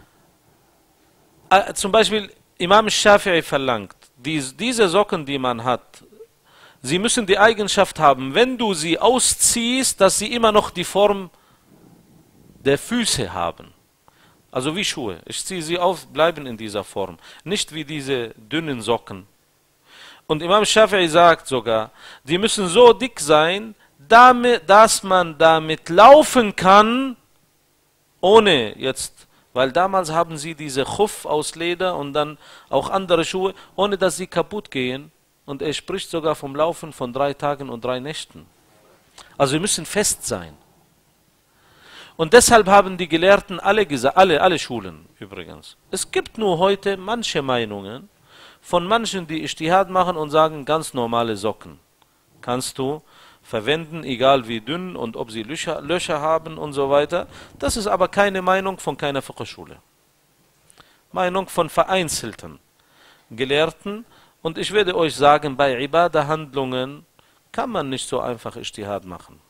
zum Beispiel Imam Shafi'i verlangt, diese Socken, die man hat, sie müssen die Eigenschaft haben, wenn du sie ausziehst, dass sie immer noch die Form der Füße haben. Also wie Schuhe. Ich ziehe sie auf, bleiben in dieser Form. Nicht wie diese dünnen Socken. Und Imam Shafi'i sagt sogar, die müssen so dick sein, dass man damit laufen kann, ohne jetzt, weil damals haben sie diese Khuf aus Leder und dann auch andere Schuhe, ohne dass sie kaputt gehen. Und er spricht sogar vom Laufen von 3 Tagen und 3 Nächten. Also sie müssen fest sein. Und deshalb haben die Gelehrten alle gesagt, alle Schulen übrigens. Es gibt nur heute manche Meinungen von manchen, die Ijtihad machen und sagen, ganz normale Socken kannst du verwenden, egal wie dünn und ob sie Löcher haben und so weiter. Das ist aber keine Meinung von keiner Fiqh-Schule. Meinung von vereinzelten Gelehrten. Und ich werde euch sagen, bei Ibadah-Handlungen kann man nicht so einfach Ijtihad machen.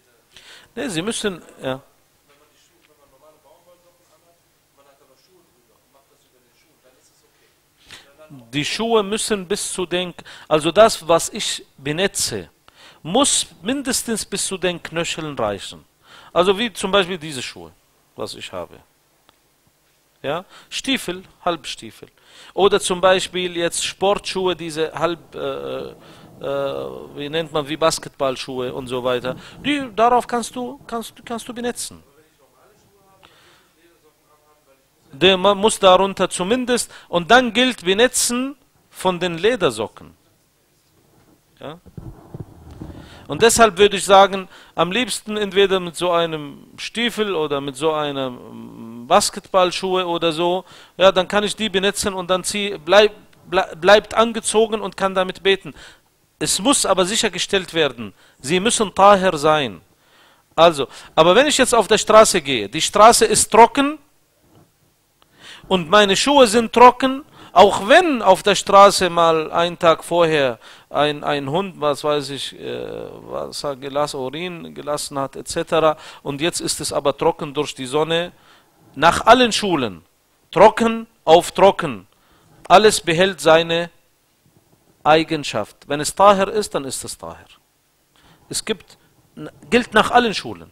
Ne, sie müssen, ja. die Schuhe müssen bis zu den, also das, was ich benetze, muss mindestens bis zu den Knöcheln reichen. Also wie zum Beispiel diese Schuhe, was ich habe. Ja? Stiefel, Halbstiefel. Oder zum Beispiel jetzt Sportschuhe, diese wie nennt man, wie Basketballschuhe und so weiter. Darauf kannst du benetzen. Man muss darunter zumindest, und dann gilt benetzen von den Ledersocken. Ja? Und deshalb würde ich sagen, am liebsten entweder mit so einem Stiefel oder mit so einer Basketballschuhe oder so, ja, dann kann ich die benetzen und dann bleibt angezogen und kann damit beten. Es muss aber sichergestellt werden, sie müssen tahir sein. Also, aber wenn ich jetzt auf der Straße gehe, die Straße ist trocken und meine Schuhe sind trocken, auch wenn auf der Straße mal einen Tag vorher ein Hund, was weiß ich, Urin gelassen hat, etc. Und jetzt ist es aber trocken durch die Sonne. Nach allen Schulen, trocken auf trocken, alles behält seine Eigenschaft. Wenn es tahir ist, dann ist es tahir. Es gilt nach allen Schulen.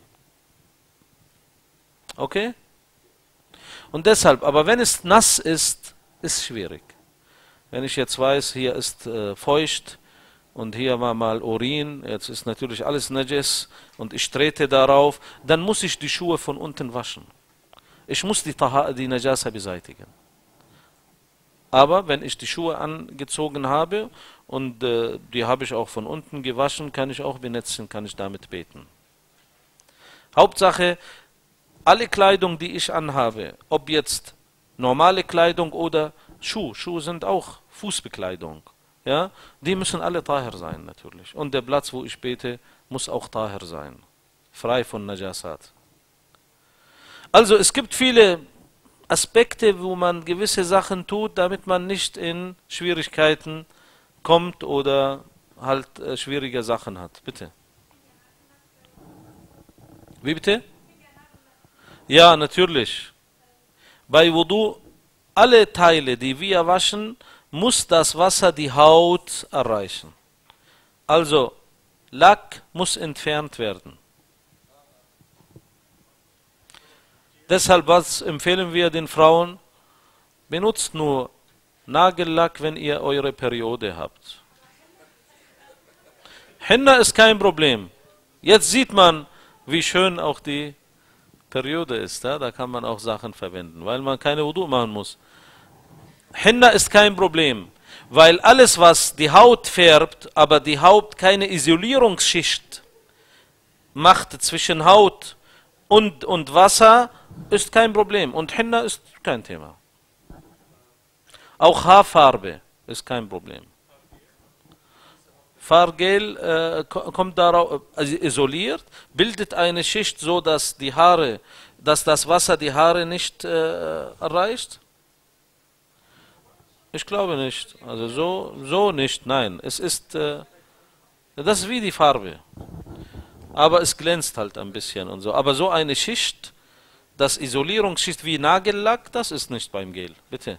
Okay? Und deshalb, aber wenn es nass ist, ist schwierig. Wenn ich jetzt weiß, hier ist feucht und hier war mal Urin, jetzt ist natürlich alles Najas und ich trete darauf, dann muss ich die Schuhe von unten waschen. Ich muss die Najasa beseitigen. Aber wenn ich die Schuhe angezogen habe und die habe ich auch von unten gewaschen, kann ich auch benetzen, kann ich damit beten. Hauptsache, alle Kleidung, die ich anhabe, ob jetzt normale Kleidung oder Schuhe sind auch Fußbekleidung, ja, die müssen alle tahir sein natürlich. Und der Platz, wo ich bete, muss auch tahir sein, frei von Najasat. Also es gibt viele Aspekte, wo man gewisse Sachen tut, damit man nicht in Schwierigkeiten kommt oder halt schwierige Sachen hat. Bitte. Wie bitte? Ja, natürlich. Bei Wudu, alle Teile, die wir waschen, muss das Wasser die Haut erreichen. Also, Lack muss entfernt werden. Deshalb, was empfehlen wir den Frauen? Benutzt nur Nagellack, wenn ihr eure Periode habt. Henna ist kein Problem. Jetzt sieht man, wie schön auch die Periode ist, ja? Da kann man auch Sachen verwenden, weil man keine Wudu machen muss. Henna ist kein Problem, weil alles, was die Haut färbt, aber die Haut keine Isolierungsschicht macht zwischen Haut und Wasser, ist kein Problem. Und Henna ist kein Thema. Auch Haarfarbe ist kein Problem. Fahrgel kommt darauf, also isoliert, bildet eine Schicht so, dass das Wasser die Haare nicht erreicht? Ich glaube nicht. Also so nicht, nein. Es ist, das ist wie die Farbe. Aber es glänzt halt ein bisschen und so. Aber so eine Schicht, das Isolierungsschicht wie Nagellack, das ist nicht beim Gel. Bitte.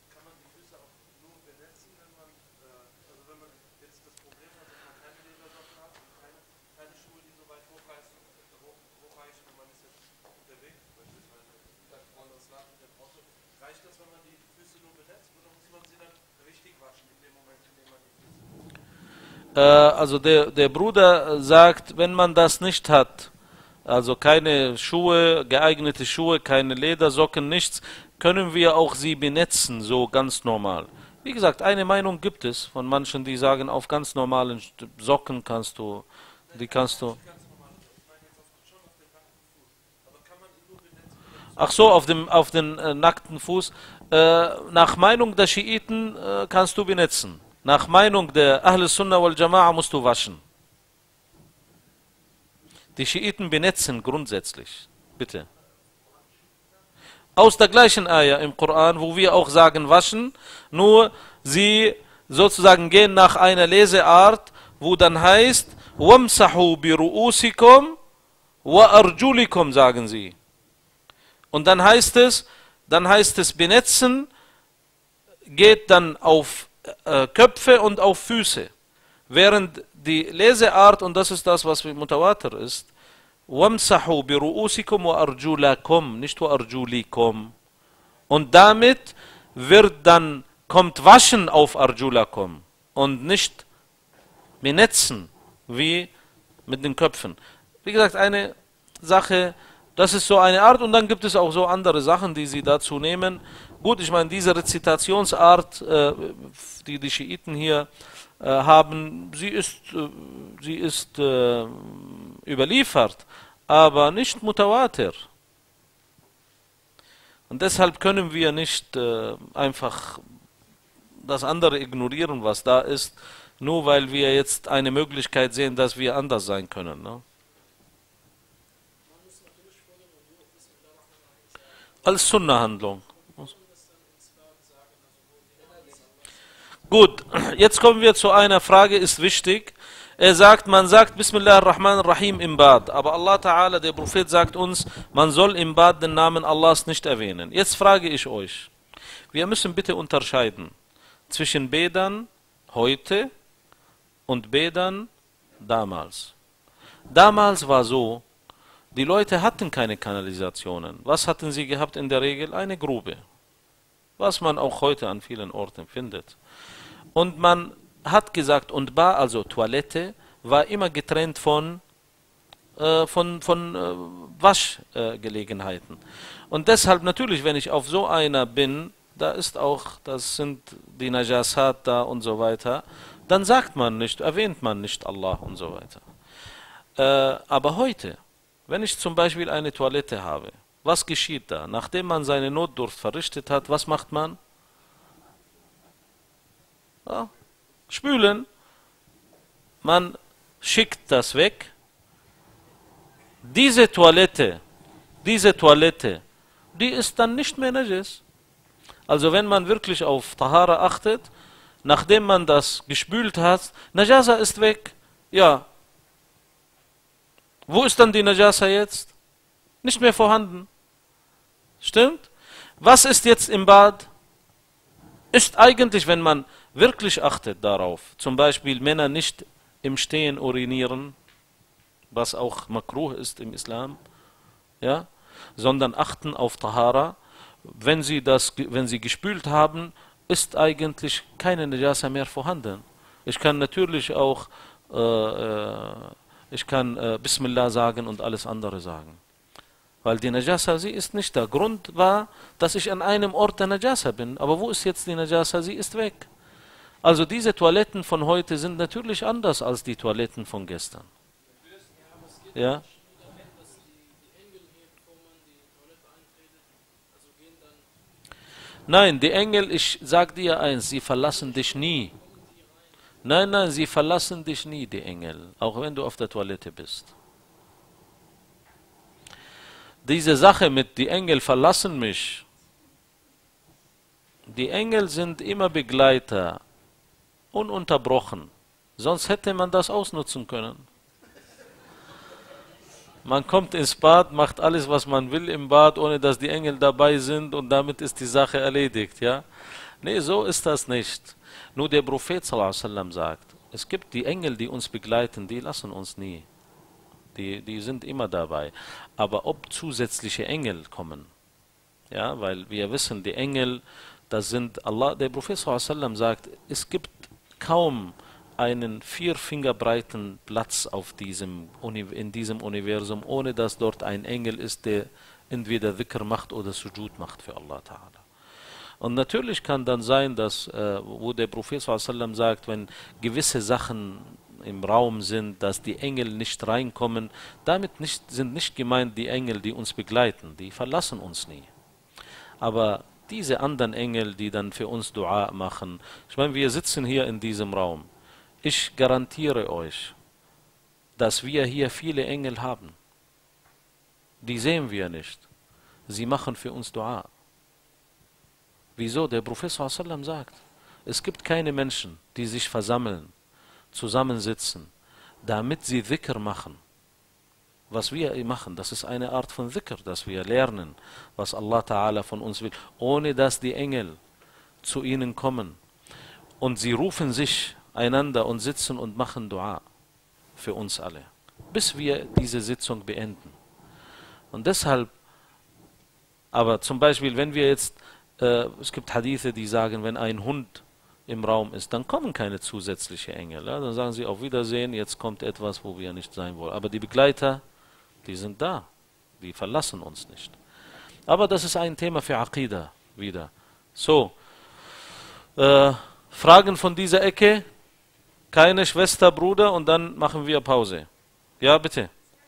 Also der Bruder sagt, wenn man das nicht hat, also keine Schuhe, geeignete Schuhe, keine Ledersocken, nichts, können wir auch sie benetzen, so ganz normal. Wie gesagt, eine Meinung gibt es von manchen, die sagen, auf ganz normalen Socken kannst du. Ach so, auf den nackten Fuß. Nach Meinung der Schiiten kannst du benetzen. Nach Meinung der Ahl Sunnah wal Jama'a musst du waschen. Die Schiiten benetzen grundsätzlich. Bitte. Aus der gleichen Ayah im Koran, wo wir auch sagen waschen, nur sie sozusagen gehen nach einer Leseart, wo dann heißt, وَامْسَحُوا بِرُؤُوسِكُمْ وَأَرْجُلِكُمْ, sagen sie. Und dann heißt es benetzen geht dann auf Köpfe und auf Füße. Während die Leseart, und das ist das, was mit Mutawatir ist, وَامْسَحُوا بِرُؤُوسِكُمْ وَأَرْجُلَكُمْ, nicht وَأَرْجُلِكُمْ. Und damit kommt Waschen auf Arjulakum und nicht benetzen, wie mit den Köpfen. Wie gesagt, eine Sache, das ist so eine Art, und dann gibt es auch so andere Sachen, die sie dazu nehmen. Gut, ich meine, diese Rezitationsart, die die Schiiten hier haben, sie ist überliefert, aber nicht Mutawatir. Und deshalb können wir nicht einfach das andere ignorieren, was da ist, nur weil wir jetzt eine Möglichkeit sehen, dass wir anders sein können. Ne? Als Sunnah-Handlung. Gut, jetzt kommen wir zu einer Frage, ist wichtig. Er sagt, man sagt Bismillah ar-Rahman ar-Rahim im Bad, aber Allah Ta'ala, der Prophet, sagt uns, man soll im Bad den Namen Allahs nicht erwähnen. Jetzt frage ich euch, wir müssen bitte unterscheiden zwischen Bädern heute und Bädern damals. Damals war so, die Leute hatten keine Kanalisationen. Was hatten sie gehabt in der Regel? Eine Grube, was man auch heute an vielen Orten findet. Und man hat gesagt, und Ba, also Toilette, war immer getrennt von Waschgelegenheiten. Und deshalb natürlich, wenn ich auf so einer bin, das sind die Najasat da und so weiter, dann erwähnt man nicht Allah und so weiter. Aber heute, wenn ich zum Beispiel eine Toilette habe, was geschieht da? Nachdem man seine Notdurft verrichtet hat, was macht man? Ja, spülen. Man schickt das weg. Diese Toilette, die ist dann nicht mehr Najis. Also wenn man wirklich auf Tahara achtet, nachdem man das gespült hat, Najasa ist weg. Ja. Wo ist dann die Najasa jetzt? Nicht mehr vorhanden. Stimmt? Was ist jetzt im Bad? Ist eigentlich, wenn man wirklich achtet darauf, zum Beispiel Männer nicht im Stehen urinieren, was auch makruh ist im Islam, ja, sondern achten auf Tahara. Wenn sie gespült haben, ist eigentlich keine Najasa mehr vorhanden. Ich kann natürlich auch Bismillah sagen und alles andere sagen. Weil die Najasa, sie ist nicht da. Grund war, dass ich an einem Ort der Najasa bin. Aber wo ist jetzt die Najasa? Sie ist weg. Also diese Toiletten von heute sind natürlich anders als die Toiletten von gestern. Ja? Nein, die Engel, ich sag dir eins, sie verlassen dich nie. Nein, sie verlassen dich nie, die Engel, auch wenn du auf der Toilette bist. Diese Sache mit die Engel verlassen mich, die Engel sind immer Begleiter, ununterbrochen. Sonst hätte man das ausnutzen können. Man kommt ins Bad, macht alles, was man will im Bad, ohne dass die Engel dabei sind, und damit ist die Sache erledigt. Ja? Nee, so ist das nicht. Nur der Prophet ﷺ sagt, es gibt die Engel, die uns begleiten, die lassen uns nie. Die sind immer dabei. Aber ob zusätzliche Engel kommen, ja, weil wir wissen, die Engel, das sind Allah, der Prophet ﷺ sagt, es gibt kaum einen 4 Finger breiten Platz in diesem Universum, ohne dass dort ein Engel ist, der entweder Dhikr macht oder Sujud macht für Allah Ta'ala. Und natürlich kann dann sein, dass, wo der Prophet ﷺ sagt, wenn gewisse Sachen im Raum sind, dass die Engel nicht reinkommen, damit sind nicht gemeint die Engel, die uns begleiten, die verlassen uns nie. Aber diese anderen Engel, die dann für uns Dua machen, ich meine, wir sitzen hier in diesem Raum. Ich garantiere euch, dass wir hier viele Engel haben. Die sehen wir nicht. Sie machen für uns Dua. Wieso? Der Prophet ﷺ sagt, es gibt keine Menschen, die sich versammeln, zusammensitzen, damit sie Dhikr machen. Was wir machen, das ist eine Art von Dhikr, dass wir lernen, was Allah Ta'ala von uns will, ohne dass die Engel zu ihnen kommen. und sie rufen sich einander und sitzen und machen Dua für uns alle, bis wir diese Sitzung beenden. Und deshalb, aber zum Beispiel, wenn wir jetzt, es gibt Hadithe, die sagen, wenn ein Hund im Raum ist, dann kommen keine zusätzlichen Engel. Ja? Dann sagen sie auf Wiedersehen, jetzt kommt etwas, wo wir nicht sein wollen. Aber die Begleiter, die sind da, die verlassen uns nicht. Aber das ist ein Thema für Aqidah wieder. So, Fragen von dieser Ecke? Keine Schwester, Bruder und dann machen wir Pause. Ja, bitte.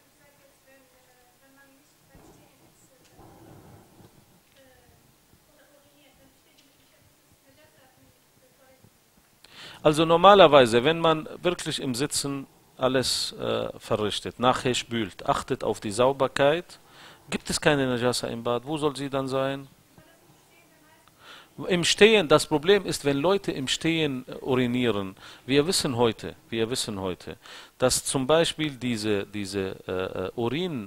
Also normalerweise, wenn man wirklich im Sitzen alles verrichtet, nachher spült, achtet auf die Sauberkeit, gibt es keine Najasa im Bad. Wo soll sie dann sein? Im Stehen, das Problem ist, wenn Leute im Stehen urinieren, wir wissen heute, dass zum Beispiel diese Urin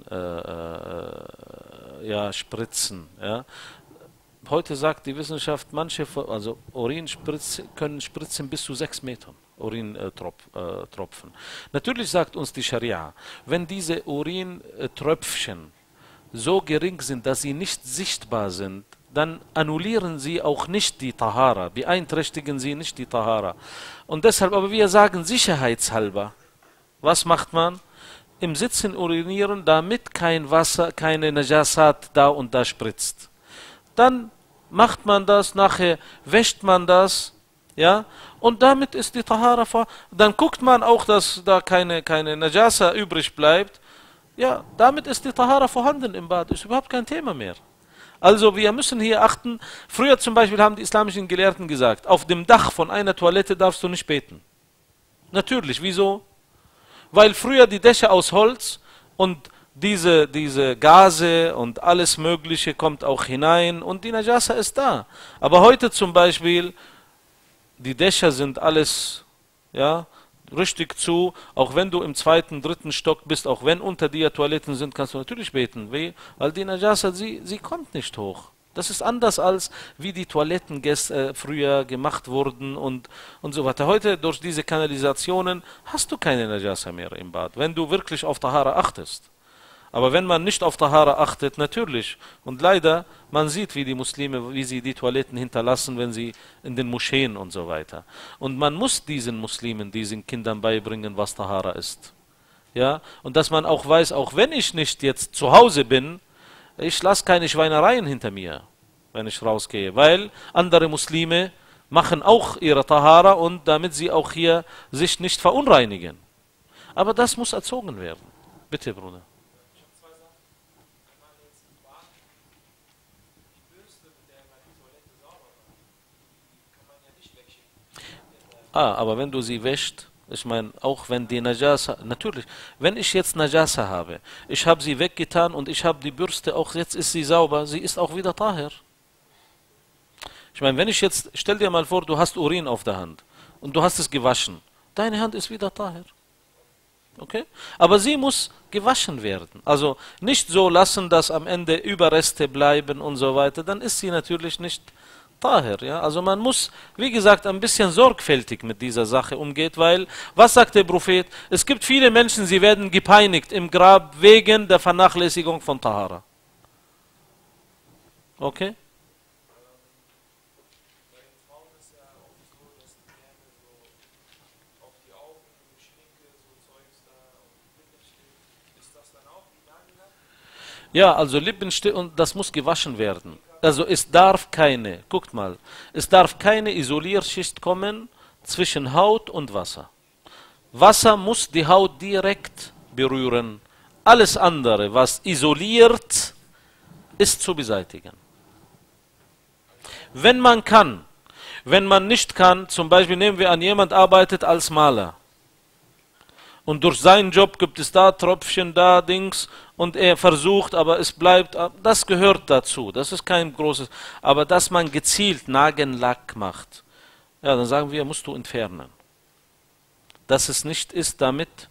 ja, Spritzen, ja, heute sagt die Wissenschaft, manche, also können spritzen bis zu 6 Metern, Urintropfen. Natürlich sagt uns die Scharia, wenn diese Urintröpfchen so gering sind, dass sie nicht sichtbar sind, dann annullieren sie auch nicht die Tahara, beeinträchtigen sie nicht die Tahara. Und deshalb, aber wir sagen sicherheitshalber, was macht man? Im Sitzen urinieren, damit kein Wasser, keine Najasat da und da spritzt. Dann macht man das, nachher wäscht man das, ja, und damit ist die Tahara vor. Dann guckt man auch, dass da keine Najasa übrig bleibt. Ja, damit ist die Tahara vorhanden im Bad, ist überhaupt kein Thema mehr. Also wir müssen hier achten, früher zum Beispiel haben die islamischen Gelehrten gesagt, auf dem Dach von einer Toilette darfst du nicht beten. Natürlich, wieso? Weil früher die Dächer aus Holz und diese Gase und alles Mögliche kommt auch hinein und die Najasa ist da. Aber heute zum Beispiel, die Dächer sind alles, ja, richtig zu, auch wenn du im 2., 3. Stock bist, auch wenn unter dir Toiletten sind, kannst du natürlich beten, weil die Najasa, sie kommt nicht hoch. Das ist anders als wie die Toiletten früher gemacht wurden und so weiter. Heute durch diese Kanalisationen hast du keine Najasa mehr im Bad, wenn du wirklich auf Tahara achtest. Aber wenn man nicht auf Tahara achtet, natürlich. Und leider, man sieht, wie die Muslime, wie sie die Toiletten hinterlassen, wenn sie in den Moscheen und so weiter. Und man muss diesen Muslimen, diesen Kindern beibringen, was Tahara ist. Ja? Und dass man auch weiß, auch wenn ich nicht jetzt zu Hause bin, ich lasse keine Schweinereien hinter mir, wenn ich rausgehe. Weil andere Muslime machen auch ihre Tahara und damit sie auch hier sich nicht verunreinigen. Aber das muss erzogen werden. Bitte, Bruder. Aber wenn du sie wäscht, ich meine, auch wenn die Najasa, natürlich, wenn ich jetzt Najasa habe, ich habe sie weggetan und ich habe die Bürste auch, jetzt ist sie sauber, sie ist auch wieder Tahir. Ich meine, wenn ich jetzt, stell dir mal vor, du hast Urin auf der Hand und du hast es gewaschen, deine Hand ist wieder Tahir. Okay? Aber sie muss gewaschen werden. Also nicht so lassen, dass am Ende Überreste bleiben und so weiter, dann ist sie natürlich nicht Tahir, ja? Also man muss, wie gesagt, ein bisschen sorgfältig mit dieser Sache umgehen, weil, was sagt der Prophet? Es gibt viele Menschen, sie werden gepeinigt im Grab wegen der Vernachlässigung von Tahara. Okay? Ja, also Lippenstift, und das muss gewaschen werden. Also es darf keine, guckt mal, es darf keine Isolierschicht kommen zwischen Haut und Wasser. Wasser muss die Haut direkt berühren. Alles andere, was isoliert, ist zu beseitigen. Wenn man kann, wenn man nicht kann, zum Beispiel nehmen wir an, jemand arbeitet als Maler. Und durch seinen Job gibt es da Tröpfchen, da Dings und er versucht, aber es bleibt, das gehört dazu, das ist kein großes, aber dass man gezielt Nagellack macht, ja, dann sagen wir, musst du entfernen. Dass es nicht ist damit.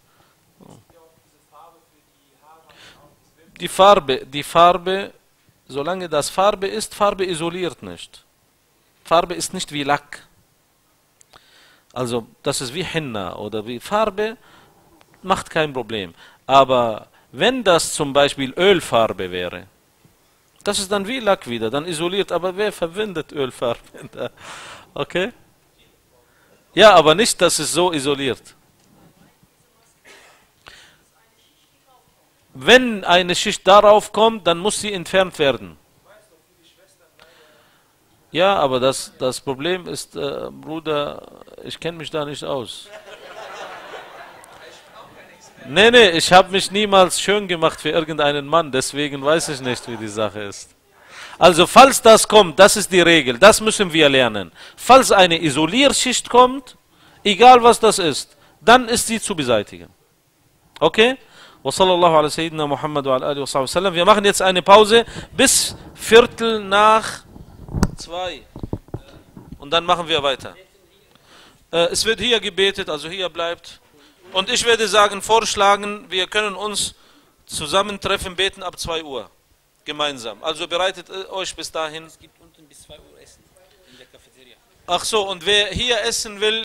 Die Farbe, solange das Farbe ist, Farbe isoliert nicht. Farbe ist nicht wie Lack. Also das ist wie Henna oder wie Farbe, macht kein Problem. Aber wenn das zum Beispiel Ölfarbe wäre, das ist dann wie Lack wieder, dann isoliert. Aber wer verwendet Ölfarbe? Okay? Ja, aber nicht, dass es so isoliert. Wenn eine Schicht darauf kommt, dann muss sie entfernt werden. Ja, aber das Problem ist, Bruder, ich kenne mich da nicht aus. Nee, ich habe mich niemals schön gemacht für irgendeinen Mann, deswegen weiß ich nicht, wie die Sache ist. Also falls das kommt, das ist die Regel, das müssen wir lernen. Falls eine Isolierschicht kommt, egal was das ist, dann ist sie zu beseitigen. Okay? Wassallallahu ala Sayyidina Muhammad wa ala alihi wa sahbihi sallam. Wir machen jetzt eine Pause bis 1:45. Und dann machen wir weiter. Es wird hier gebetet, also hier bleibt. Und ich werde sagen, vorschlagen, wir können uns zusammentreffen, beten ab 2 Uhr. Gemeinsam. Also bereitet euch bis dahin. Es gibt unten bis 2 Uhr Essen in der Cafeteria. Ach so, und wer hier essen will,